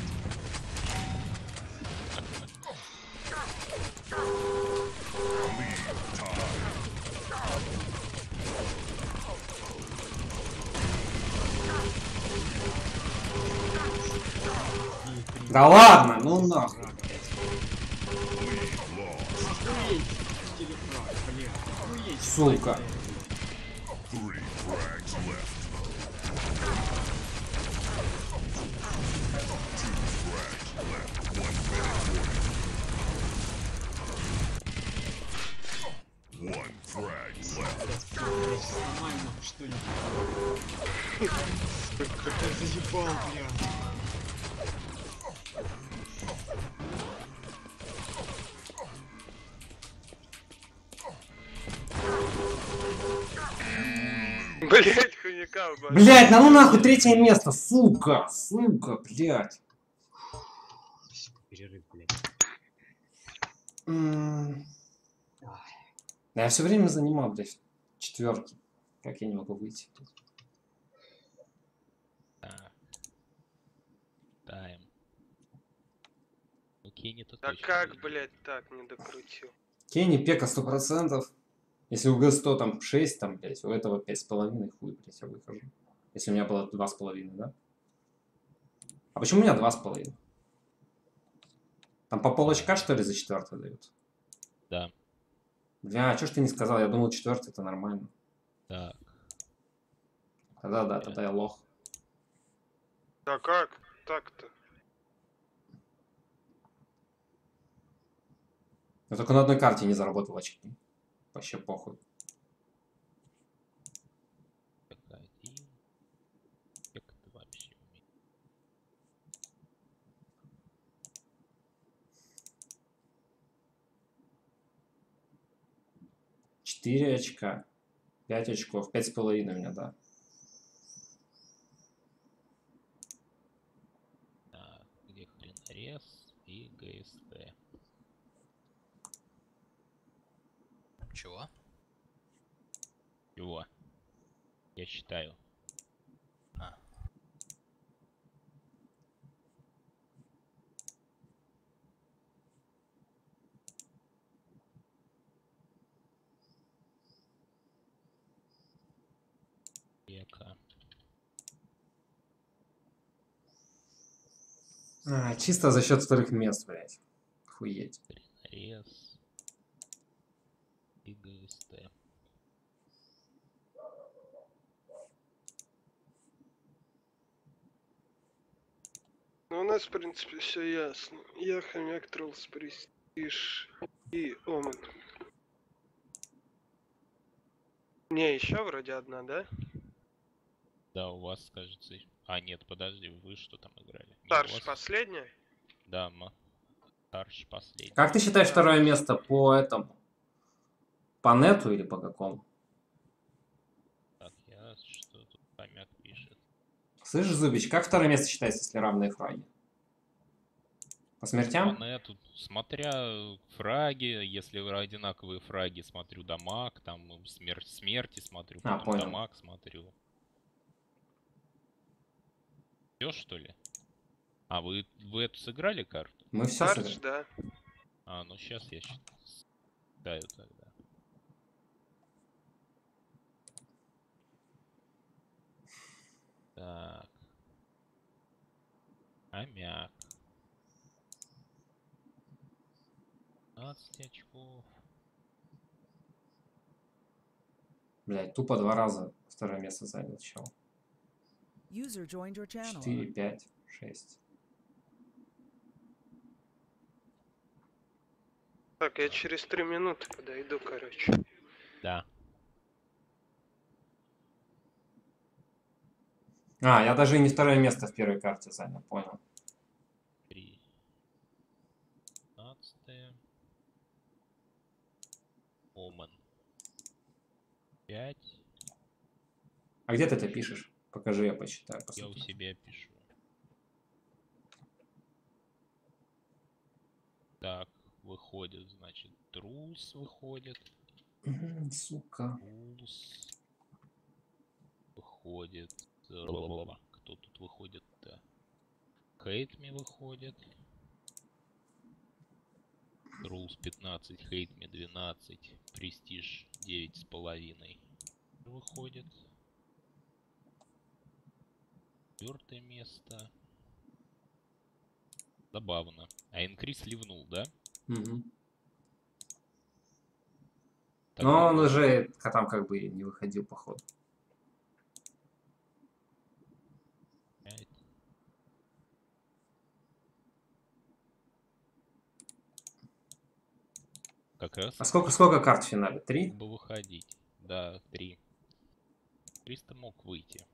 Да ладно, ну нахуй. Охуеть, телефраг, блядь. Охуеть. Сука. Three frags left. One frag left. Нормально, что ли? Ты заебал, блядь. Блять, хуяка обожаю. Блять, ну нахуй третье место, сука, сука, блять. Перерыв, блядь. Да я все время занимал, блядь, четверки. Как я не могу выйти? Так. Тайм. Окей, не то Да точно как, выйдет. блять, так не докрутил? Кенни, пека 100%. Если у Г100 там 6, там, блядь, у этого 5,5, хуй, блядь, я выхожу. Если у меня было 2,5, да? А почему у меня 2,5? Там по полочка, что ли, за четвертое дают? Да. Бля, а чё ж ты не сказал? Я думал, четвертый это нормально. Так. Тогда да, тогда я лох. Да как? Так-то. Я только на одной карте не заработал очки. Вообще похуй. Так, один. Как это вообще умеет? 4 очка. 5 очков. 5,5 у меня, да. Так, где хренорез и ГСТ? Чего? Чего? Я считаю. А. Века. Чисто за счет вторых мест, блядь. Охуеть. Хренорез и ГСТ. Ну, у нас, в принципе, все ясно. Я хомяк, троллс, престиж и Омен. Не, еще вроде одна, да? Да, у вас, кажется... А, нет, подожди, вы что там играли? Не, у Тарш вас- последняя? Да, Тарш последний. Как ты считаешь второе место по этому? По нету или по какому? Так, я что тут хомяк пишет. Слышишь, Зубич, как второе место считается, если равные фраги? По смертям? По нету, смотря фраги, если одинаковые фраги, смотрю дамаг, там смерти смотрю, А, потом понял. дамаг смотрю. Все, что ли? А, вы эту сыграли карту? Мы все Тарш, сыграли. да. А, ну сейчас я считаю тогда. Так. Хомяк. 15 очков. Блядь, тупо 2 раза второе место занял, чел. User joined your channel. 4, 5, 6. Так, я через 3 минуты подойду, короче. Да. Я даже и не второе место в первой карте занял, понял. 3. 15. Омен. 5. А где ты это пишешь? Покажи, я посчитаю. Я посмотрю. у себя пишу. Так, выходит, значит, Трус выходит. Сука. Трус выходит. Кто тут выходит-то? Хейтми выходит. Трус 15, Хейтми 12, Престиж 9,5 выходит. 4 место. Забавно. А Инкрис ливнул, да? Мгм. Так, Но он уже там как бы не выходил, походу. как раз А сколько карт в финале? 3? бы выходить. Да, 3. 300 мог выйти.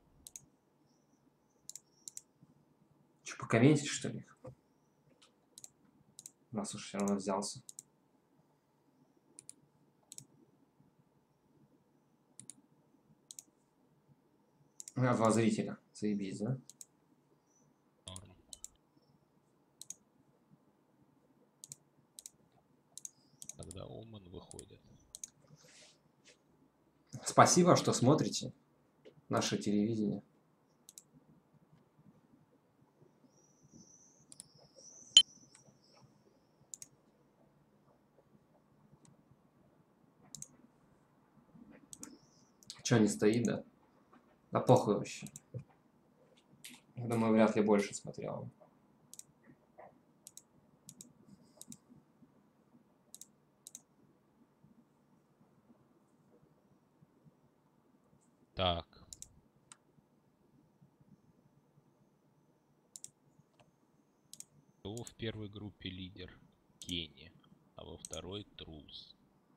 Че, покомментить, что ли? У нас уж все равно взялся. У меня 2 зрителя. Заебись, да? Норм. Тогда Оман выходит. Спасибо, что смотрите наше телевидение. Че, не стоит, да? Да похуй вообще. Я думаю, вряд ли больше смотрел. Так. Кто в первой группе лидер? Кенни. А во второй Трулс.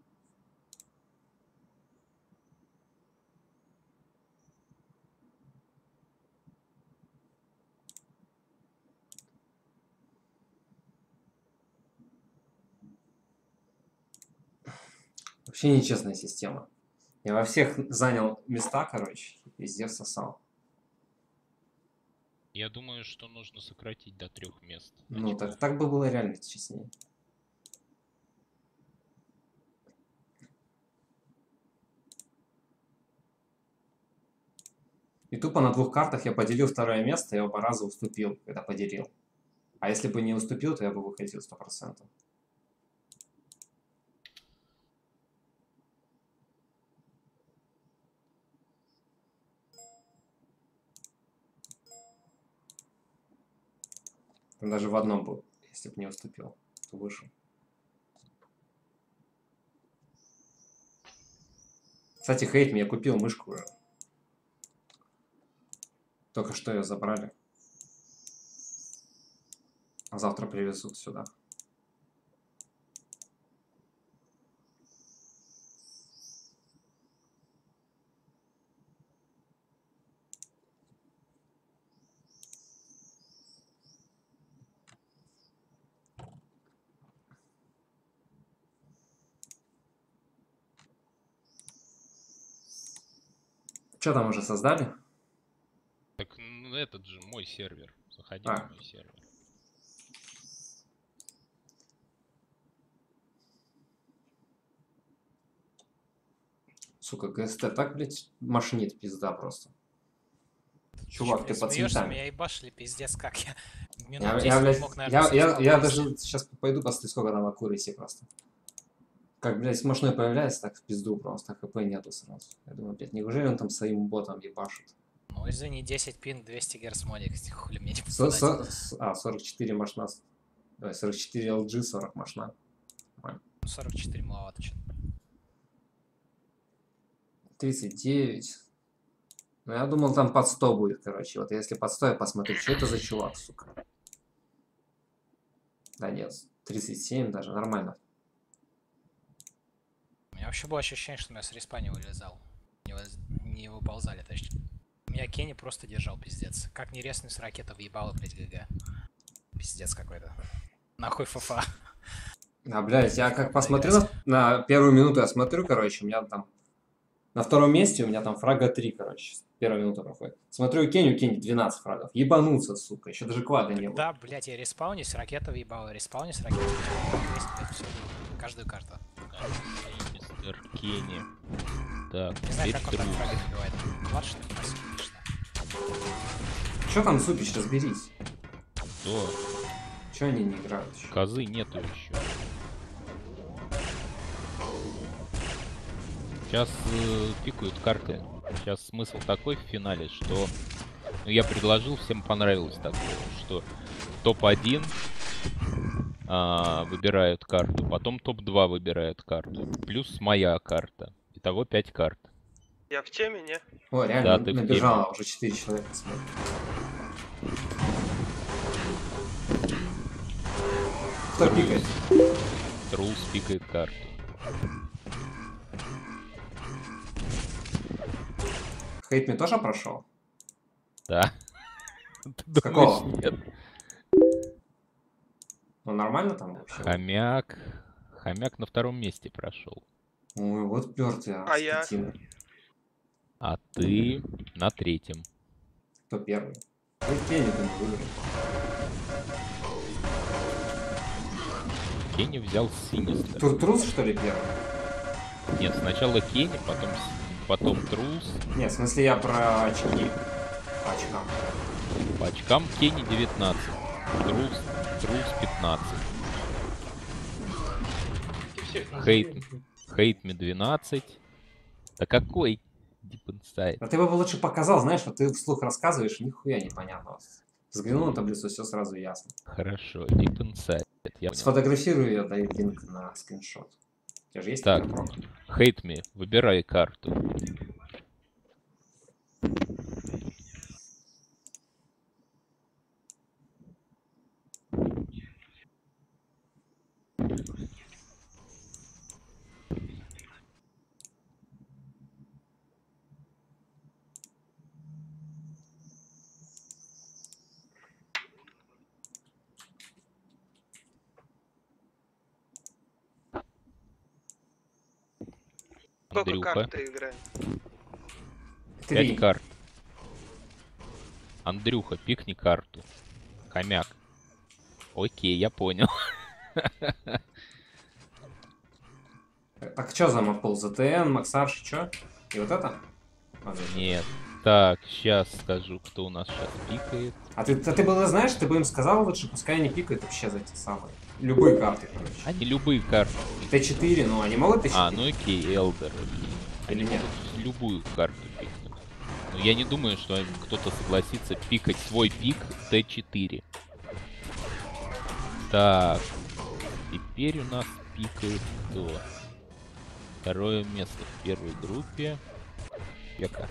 Вообще нечестная система. Я во всех занял места, короче, везде всосал. Я думаю, что нужно сократить до 3 мест. Ну, так бы было реально честнее. И тупо на 2 картах я поделил 2 место, я оба раза уступил, когда поделил. А если бы не уступил, то я бы выходил 100%. Там даже в одном был, если бы не уступил, то вышел. Кстати, Хейтми, я купил мышку уже. Только что ее забрали. А завтра привезут сюда. Что там уже создали? Так, ну, этот же мой сервер. Заходи А. на мой сервер. Сука, ГСТ так, блядь, машинит, пизда просто. Чувак, ты под цветами. Меня ебашили, пиздец, как я. Я, Минут я, 10 блядь, мог, наверное, я даже сейчас пойду посмотрю, сколько там аккураси просто. Как, блядь, смешной появляется, так в пизду просто, ХП нету сразу. Я думаю, блядь, неужели он там своим ботом ебашит? Ну, извини, 10 пин, 200 герц модик, хули мне не попадать. 44 машина. 44 LG, 40 машина. 44 маловато что-то. 39. Ну, я думал, там под 100 будет, короче. Вот если под 100, я посмотрю, что это за чувак, сука. Да нет, 37 даже, нормально. У меня вообще было ощущение, что меня с респа не вылезал. Не выползали, точнее. Меня Кенни просто держал, пиздец. Как не резный с ракеты въебало, блядь, ГГ. Пиздец какой-то. Нахуй ФФА. А, блядь, я как посмотрю на первую минуту, я смотрю, короче, у меня там... На втором месте у меня там фрага 3, короче. первая минута проходит. Смотрю, Кенни, у Кенни 12 фрагов. Ебануться, сука, еще даже квада не было. Да, блядь, я респаунюсь, ракета въебала, респаунюсь, ракета въебала. Всё, каждую карту. Мистер Кенни. Так, Не знаю, теперь как он так Трус. фраги добивает. Клад, что ли, просит, конечно. Че там, Супич, разберись. Что? Че они не играют еще? Козы нету еще. Сейчас пикают карты. Сейчас смысл такой в финале, что я предложил, всем понравилось такое, что топ-1 выбирают карту, потом топ-2 выбирают карту, плюс моя карта. Итого 5 карт. Я в теме, не? О, реально, Да, ты в набежало, уже 4 человека смотрят. Кто пикает? Трулс пикает карту. Хейтми тоже прошел? Да. С какого? Нет. Ну нормально там вообще? Хомяк. Хомяк на 2-м месте прошел. Ой, вот пёртый, А я? скотина. А ты на 3-м. Кто первый? Ну, Кенни ты не выиграл. Кенни взял Синистер. Туртрус, что ли, первый? Нет, сначала Кенни, потом Трулс. Нет, в смысле я про очки. По очкам. По очкам Кенни 19. Трулс 15. Хейтми 12. Да какой? Deep Inside. А ты бы лучше показал, знаешь, вот ты вслух рассказываешь, нихуя непонятно. Взглянул на таблицу, все сразу ясно. Хорошо, Deep Inside. Я понял. Сфотографирую ее, дай линк на скриншот. У тебя же есть Так, такой прок? Хейтми, выбирай карту. Сколько Андрюха. карт ты играешь? 3. 5 карт. Андрюха, пикни карту. Хомяк. Окей, я понял. Так что за маппол? ЗТН, Максарш, что? И вот это? Вот это. Нет. Так, сейчас скажу, кто у нас сейчас пикает. А ты было знаешь, ты бы им сказал лучше, пускай они пикают вообще за эти самые. Любые карты, короче. Они любые карты. Т4, ну они могут Т4? А, ну окей, Элдер. Или нет? Любую карту пикнуть. Но я не думаю, что кто-то согласится пикать свой пик Т4. Так. Теперь у нас пикает кто? Второе место в первой группе. Пека.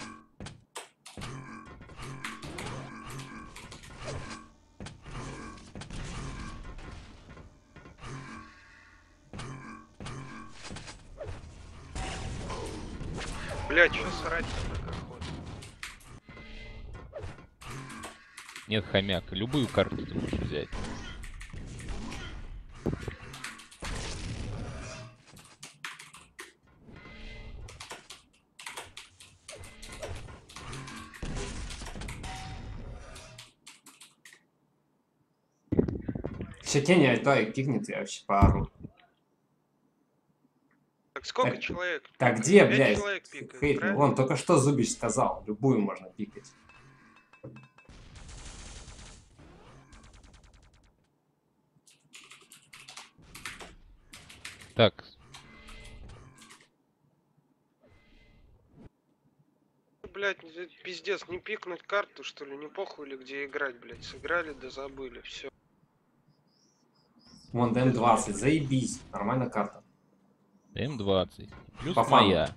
Блять, что срать-то на какой? Нет, хомяк, любую карту ты можешь взять. Еще Кенни, дай кикнет, я вообще поору. Так сколько Так, человек? Так пикает? где, 5 блядь? человек пикает, Хейт, правильно? вон, только что Зубич сказал, любую можно пикать. Так, Блять, пиздец, не пикнуть карту, что ли? Не похуй ли где играть, блять? Сыграли, да забыли, все. Вон, ДМ-20, заебись, нормальная карта. М20. Плюс По фану. моя.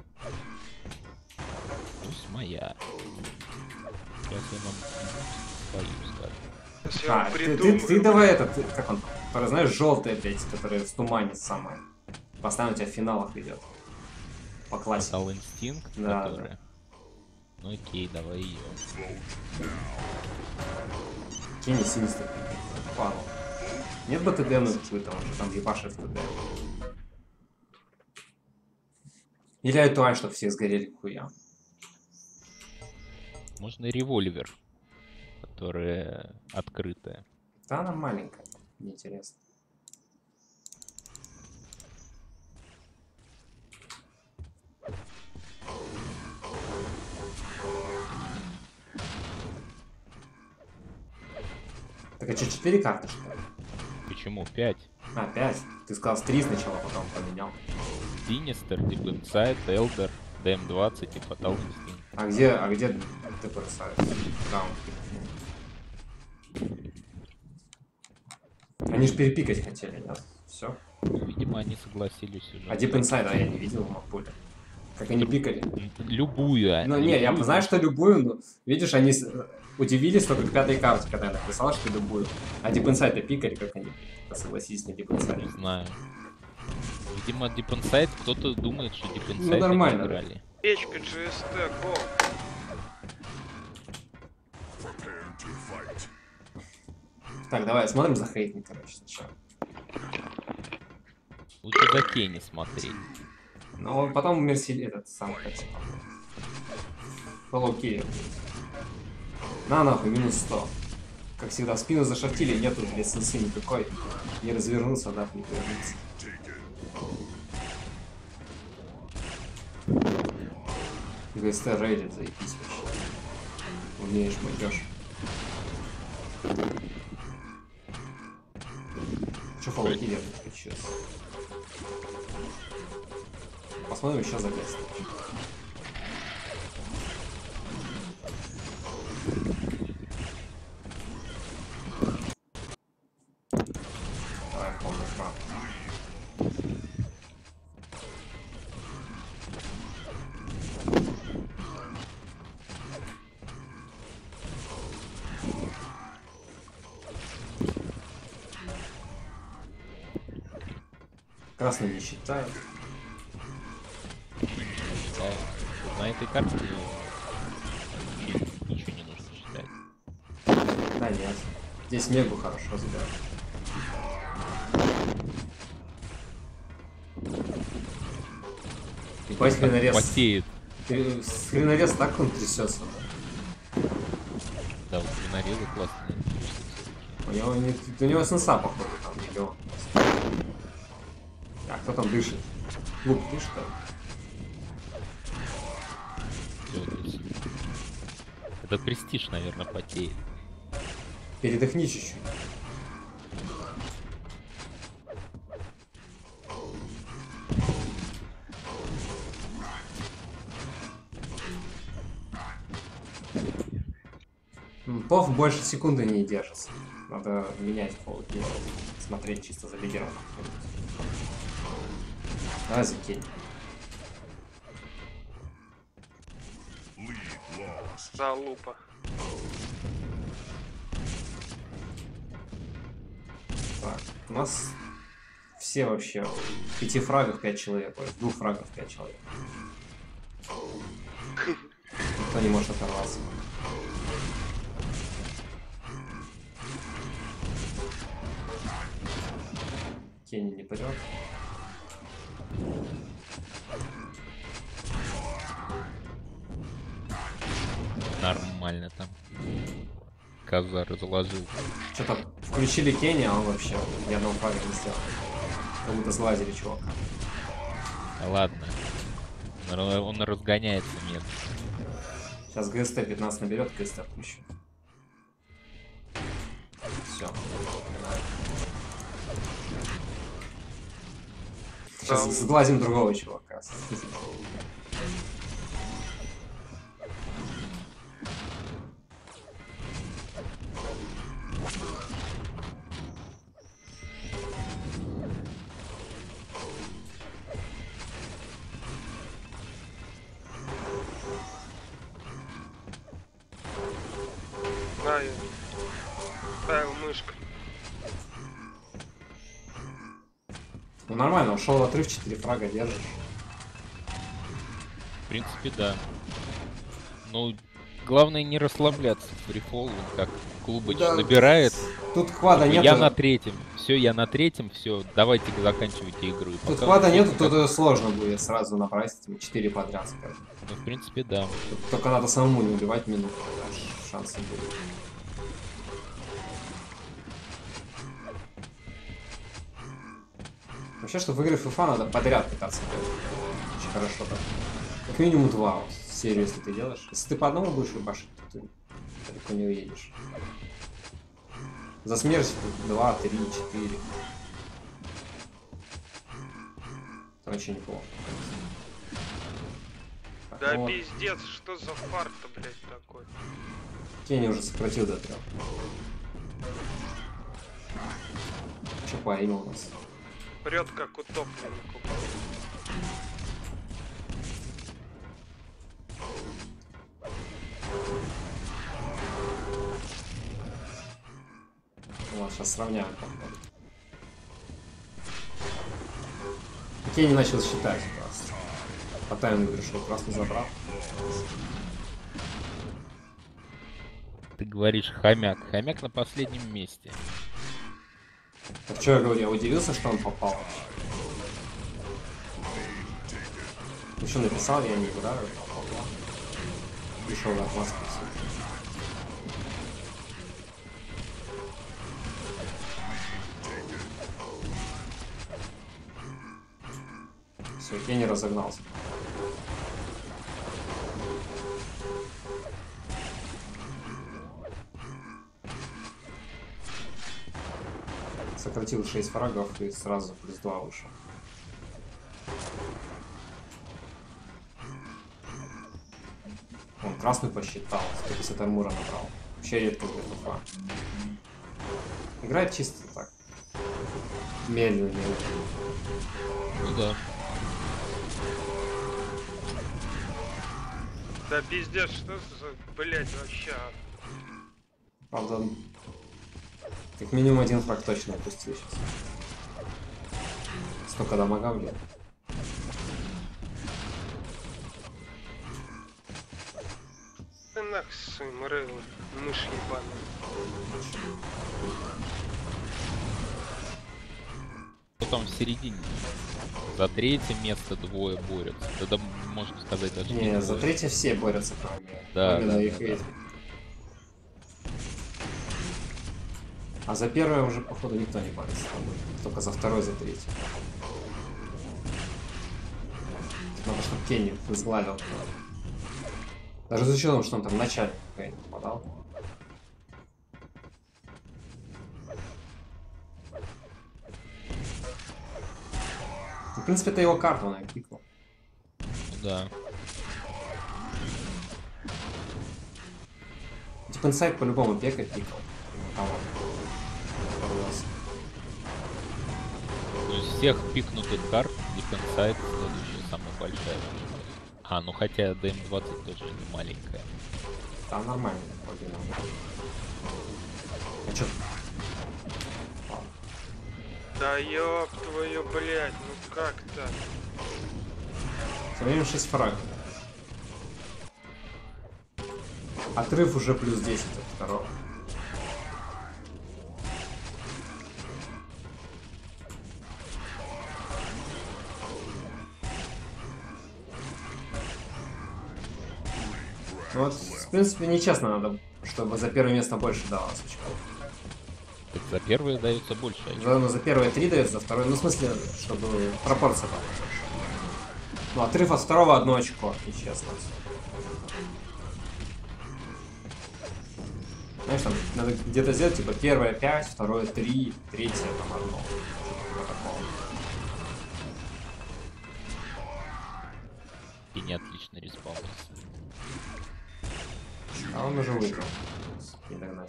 Плюс моя. Сейчас я вам свою скажу. Сейчас я А, вам ты придумаю. давай этот, как он, который, знаешь, желтый, блядь, который в тумане самое. Постоянно у тебя в финалах идет. По классике. Metal Instinct, Да, которая. Ну окей, давай ее. Кенни Синистер. Пару. Нет бы ТД ну какой-то, он же там ебашит ТД. Или Айтуаль, чтобы все сгорели к хуям. Можно револьвер, которая открытая. Да, она маленькая. Неинтересно. Так а что, 4 карты, что ли? Почему 5? А, 5. Ты сказал с 3 сначала, потом поменял. Синистер, Deep Inside, Elder, DM20 и Fatal Instinct. А где ты бросаешь? Они ж перепикать хотели, нет? Все. Видимо, они согласились уже. А Deep Inside я не видел в маппуле. Как они пикали. Любую. Ну не, я знаю, что любую, но видишь, они удивились только к 5-й карте, когда я написал, что любую. А Deep Inside пикали, как они согласились на Deep Inside. Не знаю. Видимо, Deep Inside, кто-то думает, что Deep Inside Ну нормально. играли. Печка GST, го. Prepare to fight. Так, давай, смотрим за хейтинг, короче, сначала. Лучше за Кенни смотреть. Но потом Мерси этот сам хотел. Follow kill. На нахуй, минус 100. Как всегда, в спину зашортили, нету лесенсы никакой. Не развернулся, да, не повернуться. ГСТ рейдит, заебись вообще. Умеешь, мойдешь. Че follow killer сейчас? Посмотрим еще за ГСТ. Давай, полный фраг. Красный не считает. Да. На этой карте ничего не нужно считать. Да нет. Здесь мегу хорошо забирают. Ебать, хренорез. Потеет. Хренорез так он трясется. Да, вот хренорезы классные. У него СНСа, походу, там миллион. А кто там дышит? Лук, ты что? Это престиж, наверное, потеет. Передохни чуть-чуть. Пов больше секунды не держится. Надо менять полки. Смотреть чисто за лидером. Давай закинь. Залупа. Так, у нас все вообще в 5 фрагах 5 человек, в 2 фрагах 5 человек. Никто не может оторваться. Кенни не прет. Нормально там. Коза разложил. Что-то включили Кенни, а он вообще ни одного фрага не сделал. Как будто сглазили чувака. Да ладно. Он разгоняется медленно. Сейчас ГСТ 15 наберет, ГСТ отпущу. Все. Сейчас сглазим другого чувака. Да, я ставил мышкой. Ну нормально, ушел отрыв, 4 фрага держишь. В принципе, да. Ну, Главное не расслабляться в фрифол, как клубыч Да, набирает. Тут хвада Типа, нету. я на третьем, все, давайте заканчивайте игру. И Тут пока хвада он нету, как- тут сложно будет сразу набрать 4 подряд, скажем. Ну, в принципе, да. Только надо самому не убивать минуту, тогда шансы будут. Вообще, чтобы выиграть FIFA, надо подряд пытаться делать. Очень хорошо так. Как минимум 2 вот, серию, если ты делаешь. Если ты по одному будешь ебашить, то ты далеко не уедешь. За смерть 2, 3, 4. Это очень неплохо. Так, Да ну вот. пиздец, что за фарт-то, блядь, такой? Кенни уже сократил до 3. Че по имя у нас? Прет как утопленник. Вот, сейчас сравняем, походу. Кенни начал считать просто. По таймингу решил просто забрал. Ты говоришь хомяк. Хомяк на последнем месте. Так что я говорю, я удивился, что он попал вообще. Еще написал, я не играю, попал. Пришел в отмазку. Все, Кенни разогнался. Сократил 6 фрагов и сразу плюс 2 вышел. Он красный посчитал, 150 армура набрал. Вообще редко для ТФА. Играет чисто так. Медленно. Ну да. Да пиздец, что за, блядь, вообще? Правда, как минимум один фраг точно опустил сейчас. Столько дамага, блядь. Ты нах с своим рылом, мышь ебаная. Кто там в середине? За третье место двое борются. Тогда можно сказать даже Не, за двое. третье все борются, кроме Да, Омина да, и да, Хейза. А за первое уже, походу, никто не борется. Только за второе, за третье. Надо, чтобы Кенни сгладил. Даже за учетом, что он там в начале Кенни попадал. В принципе, это его карта, он ее пикнул. Да. Типа инсайд по-любому пекать пикал. Ну, из всех пикнутых карт Дипенсайд следующая самая большая. А, ну хотя DM20 тоже не маленькая. Там нормально. А чё? Да ёб твою, блядь, ну как так? Тем временем 6 фрагов. Отрыв уже плюс 10 от второго. Ну вот, в принципе, нечестно надо, чтобы за первое место больше давалось очков. Так за первое дается больше очков. За первое 3 дается, за второе, ну в смысле, чтобы пропорция была. Ну, отрыв от второго 1 очко, нечестно. Знаешь, там надо где-то сделать, типа, первое 5, второе 3, третье там 1. Что-то такого. И не отлично респаунился. А он уже выиграл. Не догнать.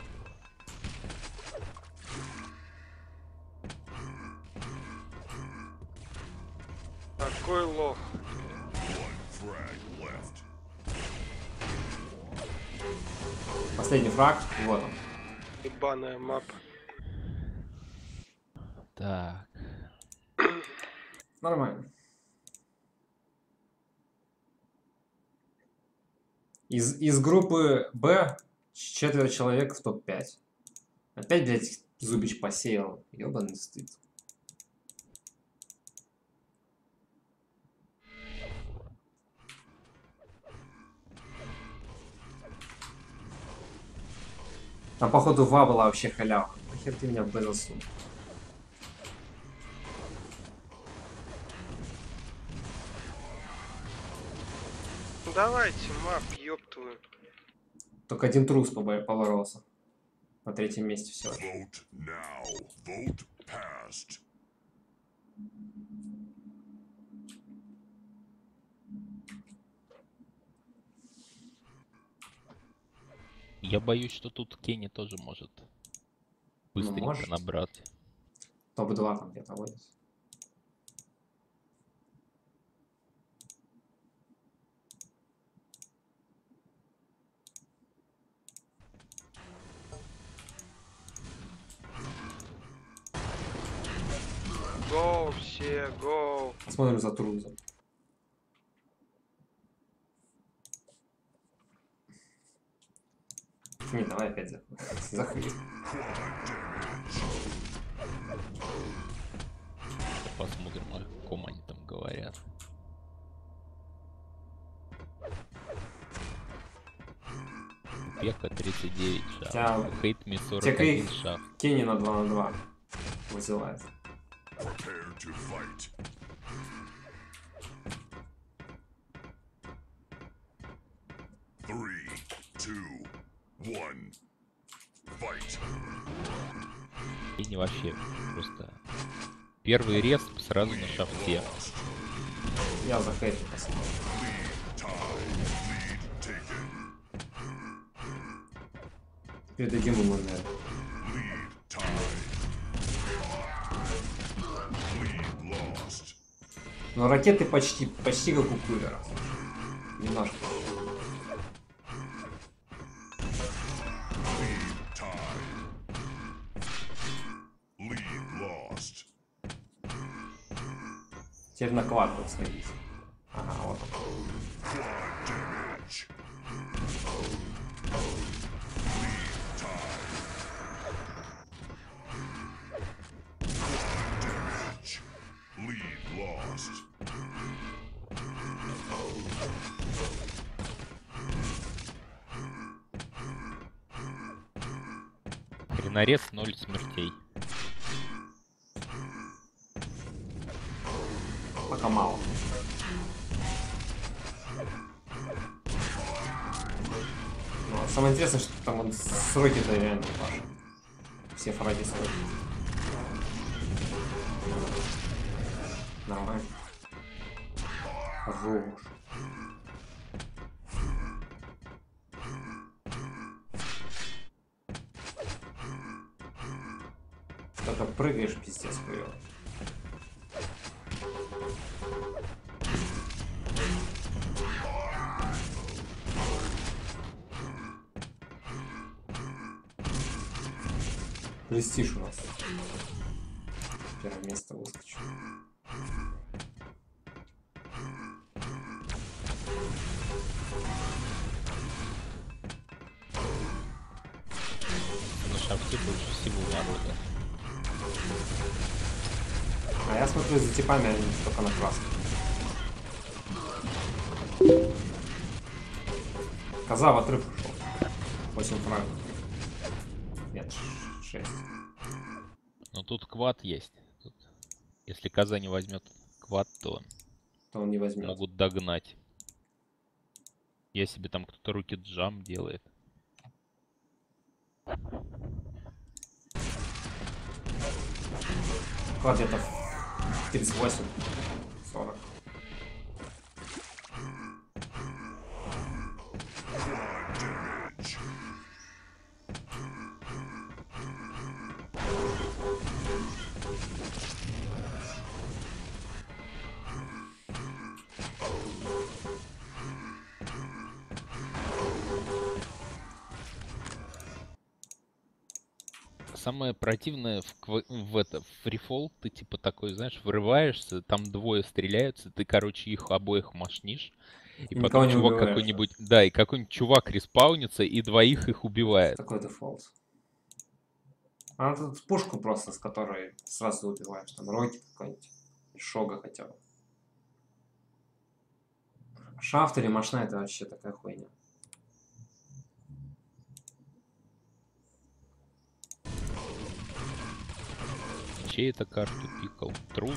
Такой лох. Frag left. Последний фраг, вот он. Ебаная мапа. Так. Нормально. Из группы Б 4 человек в топ-5. Опять, блядь, Зубич посеял. Ёбаный стыд. А походу ва была вообще халява. Нахер ты меня в Б засунул? Ну давайте, мап, ёб твою. Только один трус поборолся. На третьем месте все. Vote now. Vote passed. Я боюсь, что тут Кенни тоже может быстренько может. набрать. Топ-2 там где-то водится. Гоу, все, гоу. Посмотрим за трузом. Не, давай опять заходи. Посмотрим, о ком они там говорят. Пека 39 шаг. Тебя- Хейтми Тебя 41 шаг. Кенни на 2 на 2 вызывает. Prepare to fight. Three, two, one. Fight. Кенни вообще просто... Первый респ сразу на шафте. Я за хейт посмотрю. Lead taken. Передадим ему на Lead tie. Lead lost. Но ракеты почти как у Кулера. Немножко. Lead tie. Lead lost. Теперь на квад будет сходить. Ага, вот. Damage. Damage. Lead lost. Хренорез 0 смертей. Пока мало. Но самое интересное, что там он сроки-то реально ебашит. Все фраги сроки. Нормально. Хорош. Только прыгаешь, пиздец, хуёво. Престиж у нас. Первое место выскочил. На шафте больше всего народа. А я смотрю за типами, они только на краске. Коза в отрыв ушел. 8 фрагов. Нет, 6. Но тут квад есть. Тут, если Коза не возьмет квад, то То он не возьмет. могут догнать. Я себе там кто-то руки джам делает. Клад где-то в 38, 40. Damage. Самое противное в фрифол, ты типа такой, знаешь, врываешься, там двое стреляются, ты, короче, их обоих мошнишь, И никого потом не чувак убиваешь. какой-нибудь, да, и какой-нибудь чувак респаунится и двоих их убивает. Такой дефолт. А тут пушку просто, с которой сразу убиваешь. Там Рокет какой-нибудь. Шога хотя бы. Шафт или машина — это вообще такая хуйня. Чей это карту пикал? Трус?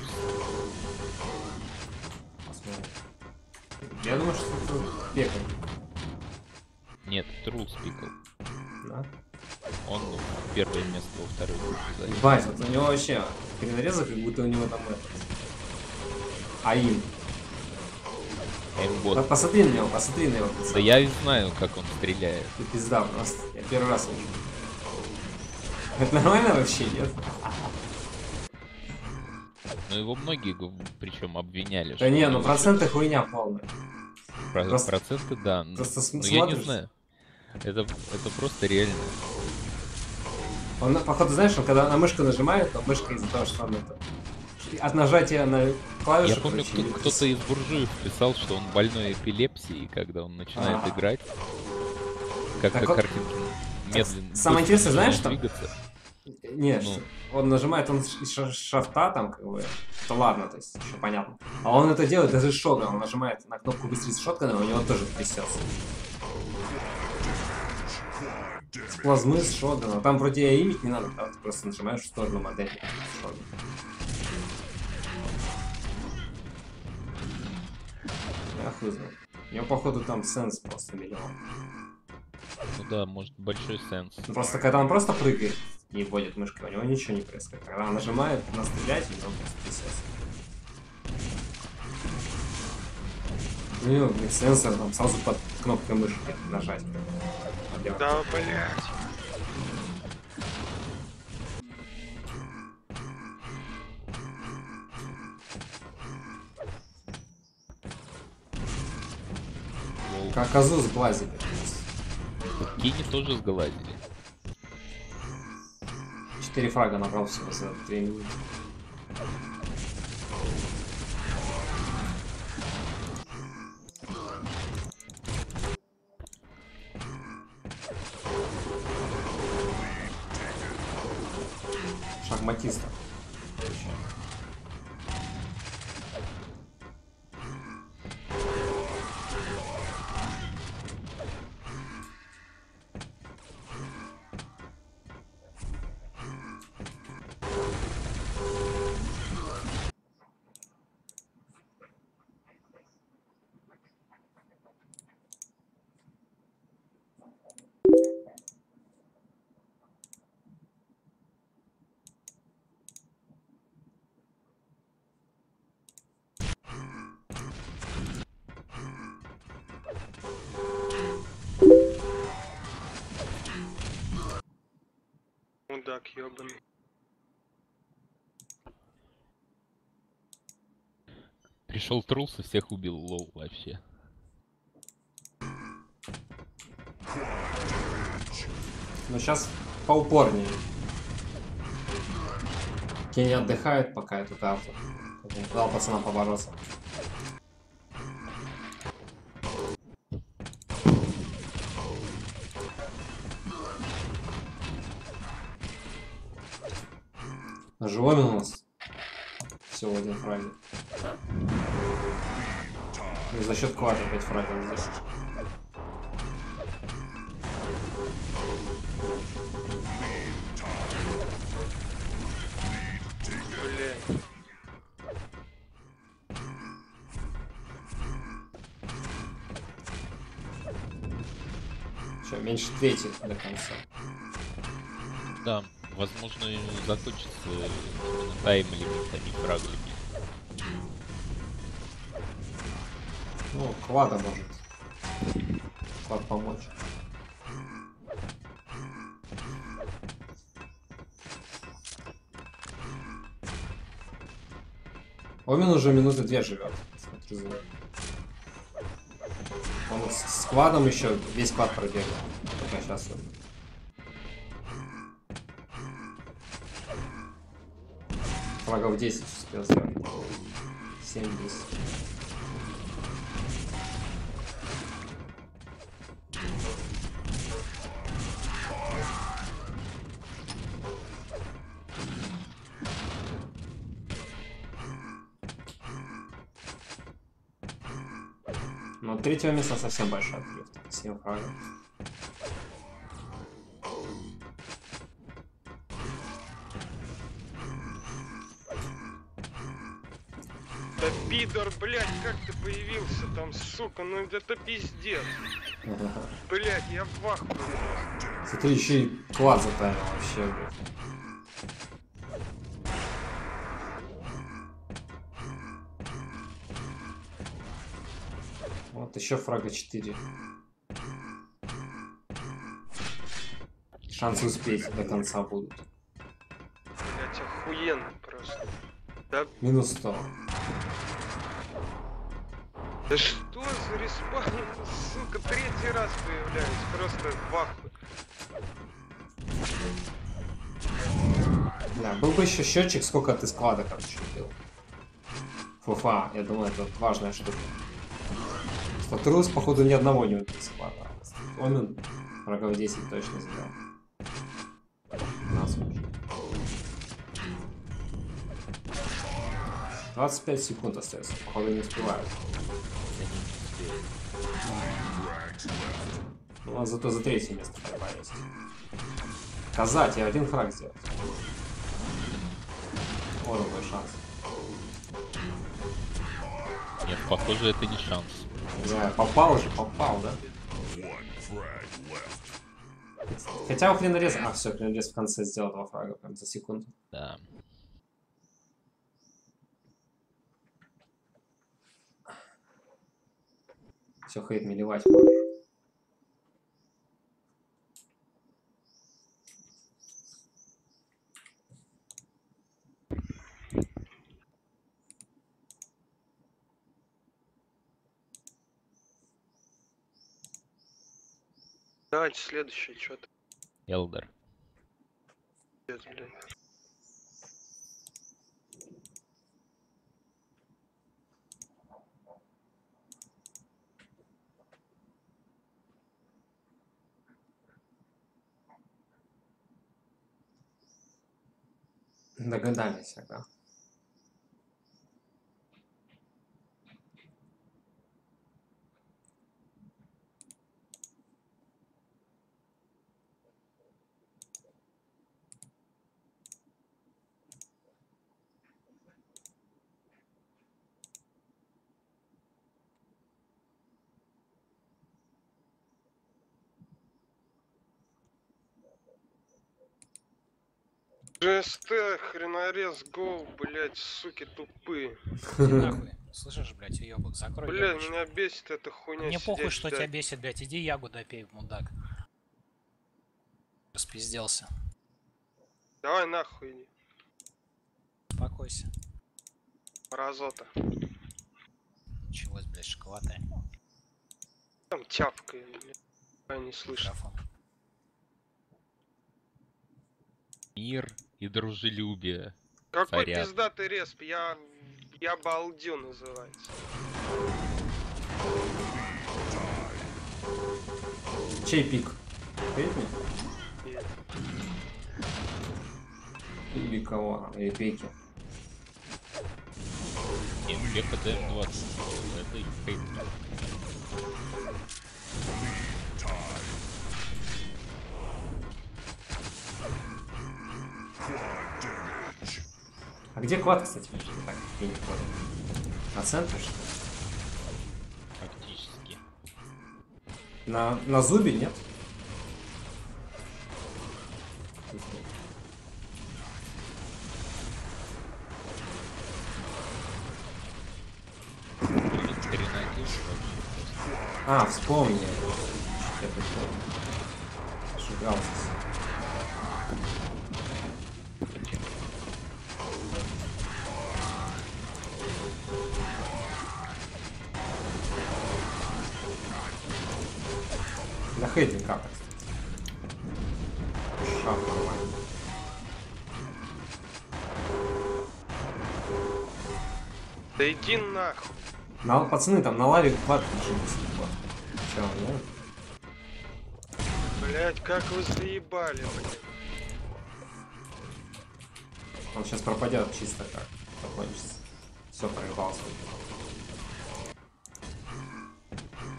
Посмотрим. Я думаю, что это пекарь. Нет, Трус пикал. Да? Он первое место во второй группе занял. Ебать, вот у него вообще перенареза, как будто у него там этот... АИМ. Эймбот. Посмотри на него, посмотри на его. Да я и знаю, как он стреляет. Ты пизда просто. Я первый раз вижу. Это нормально вообще, нет? Но его многие, причем, обвиняли. Да не, ну проценты хуйня полная. Просто- Проценты, да. просто Но я не смотришь. знаю. Это просто реально. Он, походу, знаешь, он когда на мышку нажимает, то мышка из-за того, что он это... От нажатия на клавишу... Я помню, короче, кто-то из буржуев писал, что он больной эпилепсией, когда он начинает Ага. играть. Как-то Так вот, картинки медленно. самое интересное, знаешь, начинают что? двигаться. Нет, Ну. что он нажимает, он из шафта там, как бы, то ладно, то есть, еще понятно. А он это делает даже из шотгана, он нажимает на кнопку выстрелить с шотгана, у него тоже трясется. С плазмы, с шотгана. Там вроде аимить не надо, да? Ты просто нажимаешь в сторону модели. Я хуй знаю. У него, походу, там сенс просто миллион. Ну да, может большой сенс. Ну, просто когда он просто прыгает и вводит мышкой, у него ничего не происходит. Когда он нажимает на стрелять, у него просто трясется. У него, блин, сенсор там сразу под кнопкой мышки нажать. Да, блядь. Как козу сглазили. Кини тоже сглазили. 4 фрага набрал всего за 3 минуты. Шахматиста. Мудак ёбаный. Пришел трус и всех убил, лол, вообще. Но сейчас поупорнее. Кенни отдыхает пока эту карту. Дал пацанам побороться. Живомин у нас всего один фраг. И за счет квада 5 фрагов здесь. Блядь. Все, меньше трети до конца. Да, возможно, и закончится именно тайм-лимит, а не фраг-лимит. Ну, квада может. Квад помочь. Омин уже минуты 2 живет. Смотрю за ним. Он с квадом еще весь квад пробегал. Пока сейчас вот. Фрагов 10 успел сделать. 7-10. Но третьего места совсем большой отрыв. 7 фрагов. Да пидор, блядь, как ты появился там, сука, ну это пиздец. Блядь, я в ахуе. Смотри, еще и клад затаймил вообще, блядь. Вот еще фрага 4. Шансы успеть до конца будут. Блядь, охуенно просто. Да, Минус 100. да что за респаун, сука, третий раз появляюсь, просто в ахуе. Бля, был бы еще счетчик, сколько ты склада, короче, убил. Фуфа, я думаю, это важная штука. Трус, походу, ни одного не убил склада. Омен врагов 10 точно сделал. Нас уже. 25 секунд остается, походу не успевают. Ну, а зато за третье место борьба есть. Коза, тебе один фраг сделать. Вот он твой шанс. Нет, похоже, это не шанс. Да, попал уже, попал, да? Хотя у хренореза... А, все, хренорез в конце сделал 2 фрага, прям за секунду. Да. Все, хейт милевать можешь. Давайте следующее что-то. Элдер. Догадались, ага. ЖСТ, хренорез, гоу, блять, суки тупые. Иди нахуй. Слышишь, блядь, уёбок, закрой Бля, ебучку. меня бесит эта хуйня. Мне похуй, сидеть что ждать. тебя бесит, блядь, иди ягу допей, мудак. Распизделся. Давай нахуй иди. Успокойся. Разота. Началось, блядь, шоколада. Там тявкает, блядь. Я не слышу. Микрофон. Мир и дружелюбие. Какой Царят. пиздатый респ, я балдю называется. Чей пик? Хейт мне? Или кого? Или пейки? Инфека ДМ-20. Это и хейт. А где клад, кстати? Так, я не понял. На центре, что ли? Фактически. На зубе, нет? А, вспомни. Я пришел. Шугался. На хейдинг как, кстати. Шаг нормально. Да иди нахуй. Пацаны, там на лаве хватит жить. Чё, нет? Блять, как вы заебали, блядь. Он сейчас пропадет чисто как. Закончится. Все, проебался.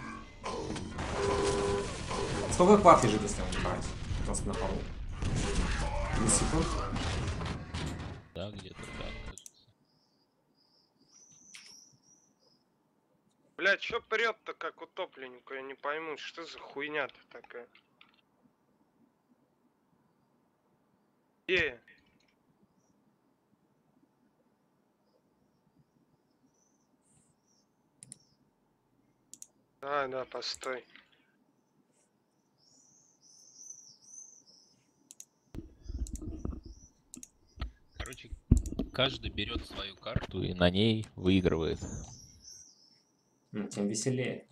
Сколько квад лежит, если он брать? Просто на полу. 10 секунд. Да, где-то так, кажется. Блядь, чё прет-то как утопленнику, я не пойму, что за хуйня-то такая. Где? Да, постой. Короче, каждый берет свою карту и на ней выигрывает. Ну, тем веселее.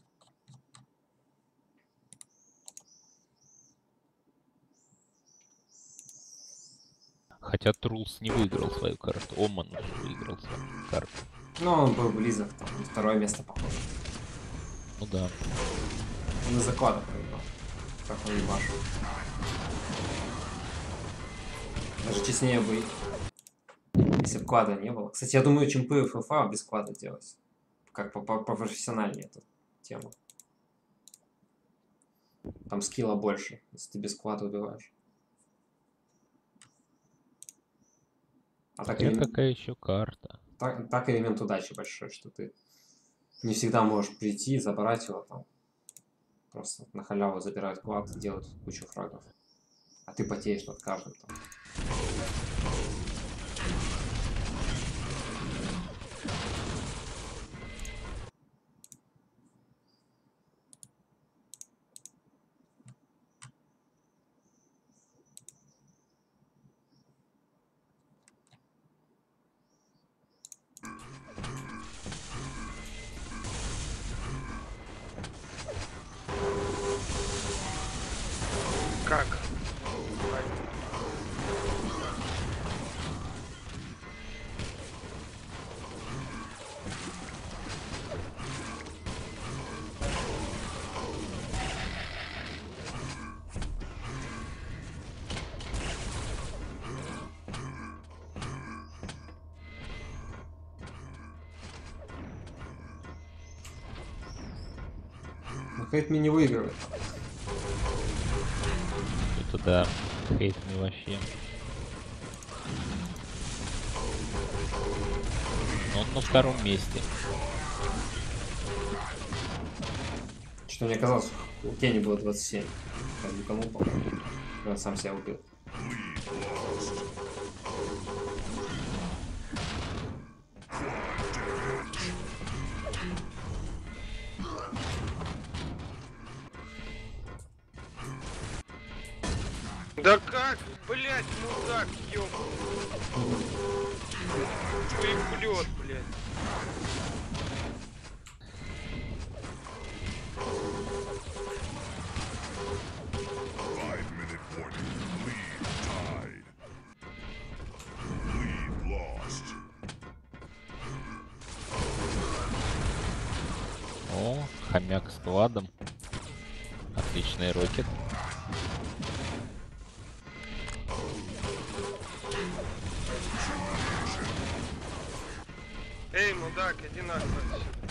Хотя Трулс не выиграл свою карту. Оман уже выиграл свою карту. Ну, он был близок, там, второе место, походу. Ну да. Он из-за клада проиграл. Как он ебашил. Даже честнее бы, если бы клада не было. Кстати, я думаю, чемпы ФФА без клада делать. Как профессиональнее эта тема. Там скилла больше, если ты без клада убиваешь. А так, Какая еще карта? так элемент удачи большой, что ты не всегда можешь прийти, забрать его там. Просто на халяву забирают клад и делают кучу фрагов. А ты потеешь над каждым там. Как? Но Хейтми не выигрывает. Это да. Хейтми вообще. Но он на втором месте. Что мне казалось, у Кенни было 27. Как никому, по-моему. Он сам себя убил. Да как, блядь, мудак, ёбаный. Хуеплёт, блядь. О, хомяк с кладом. Отличный рокет. Эй, мудак, иди нахуй отсюда.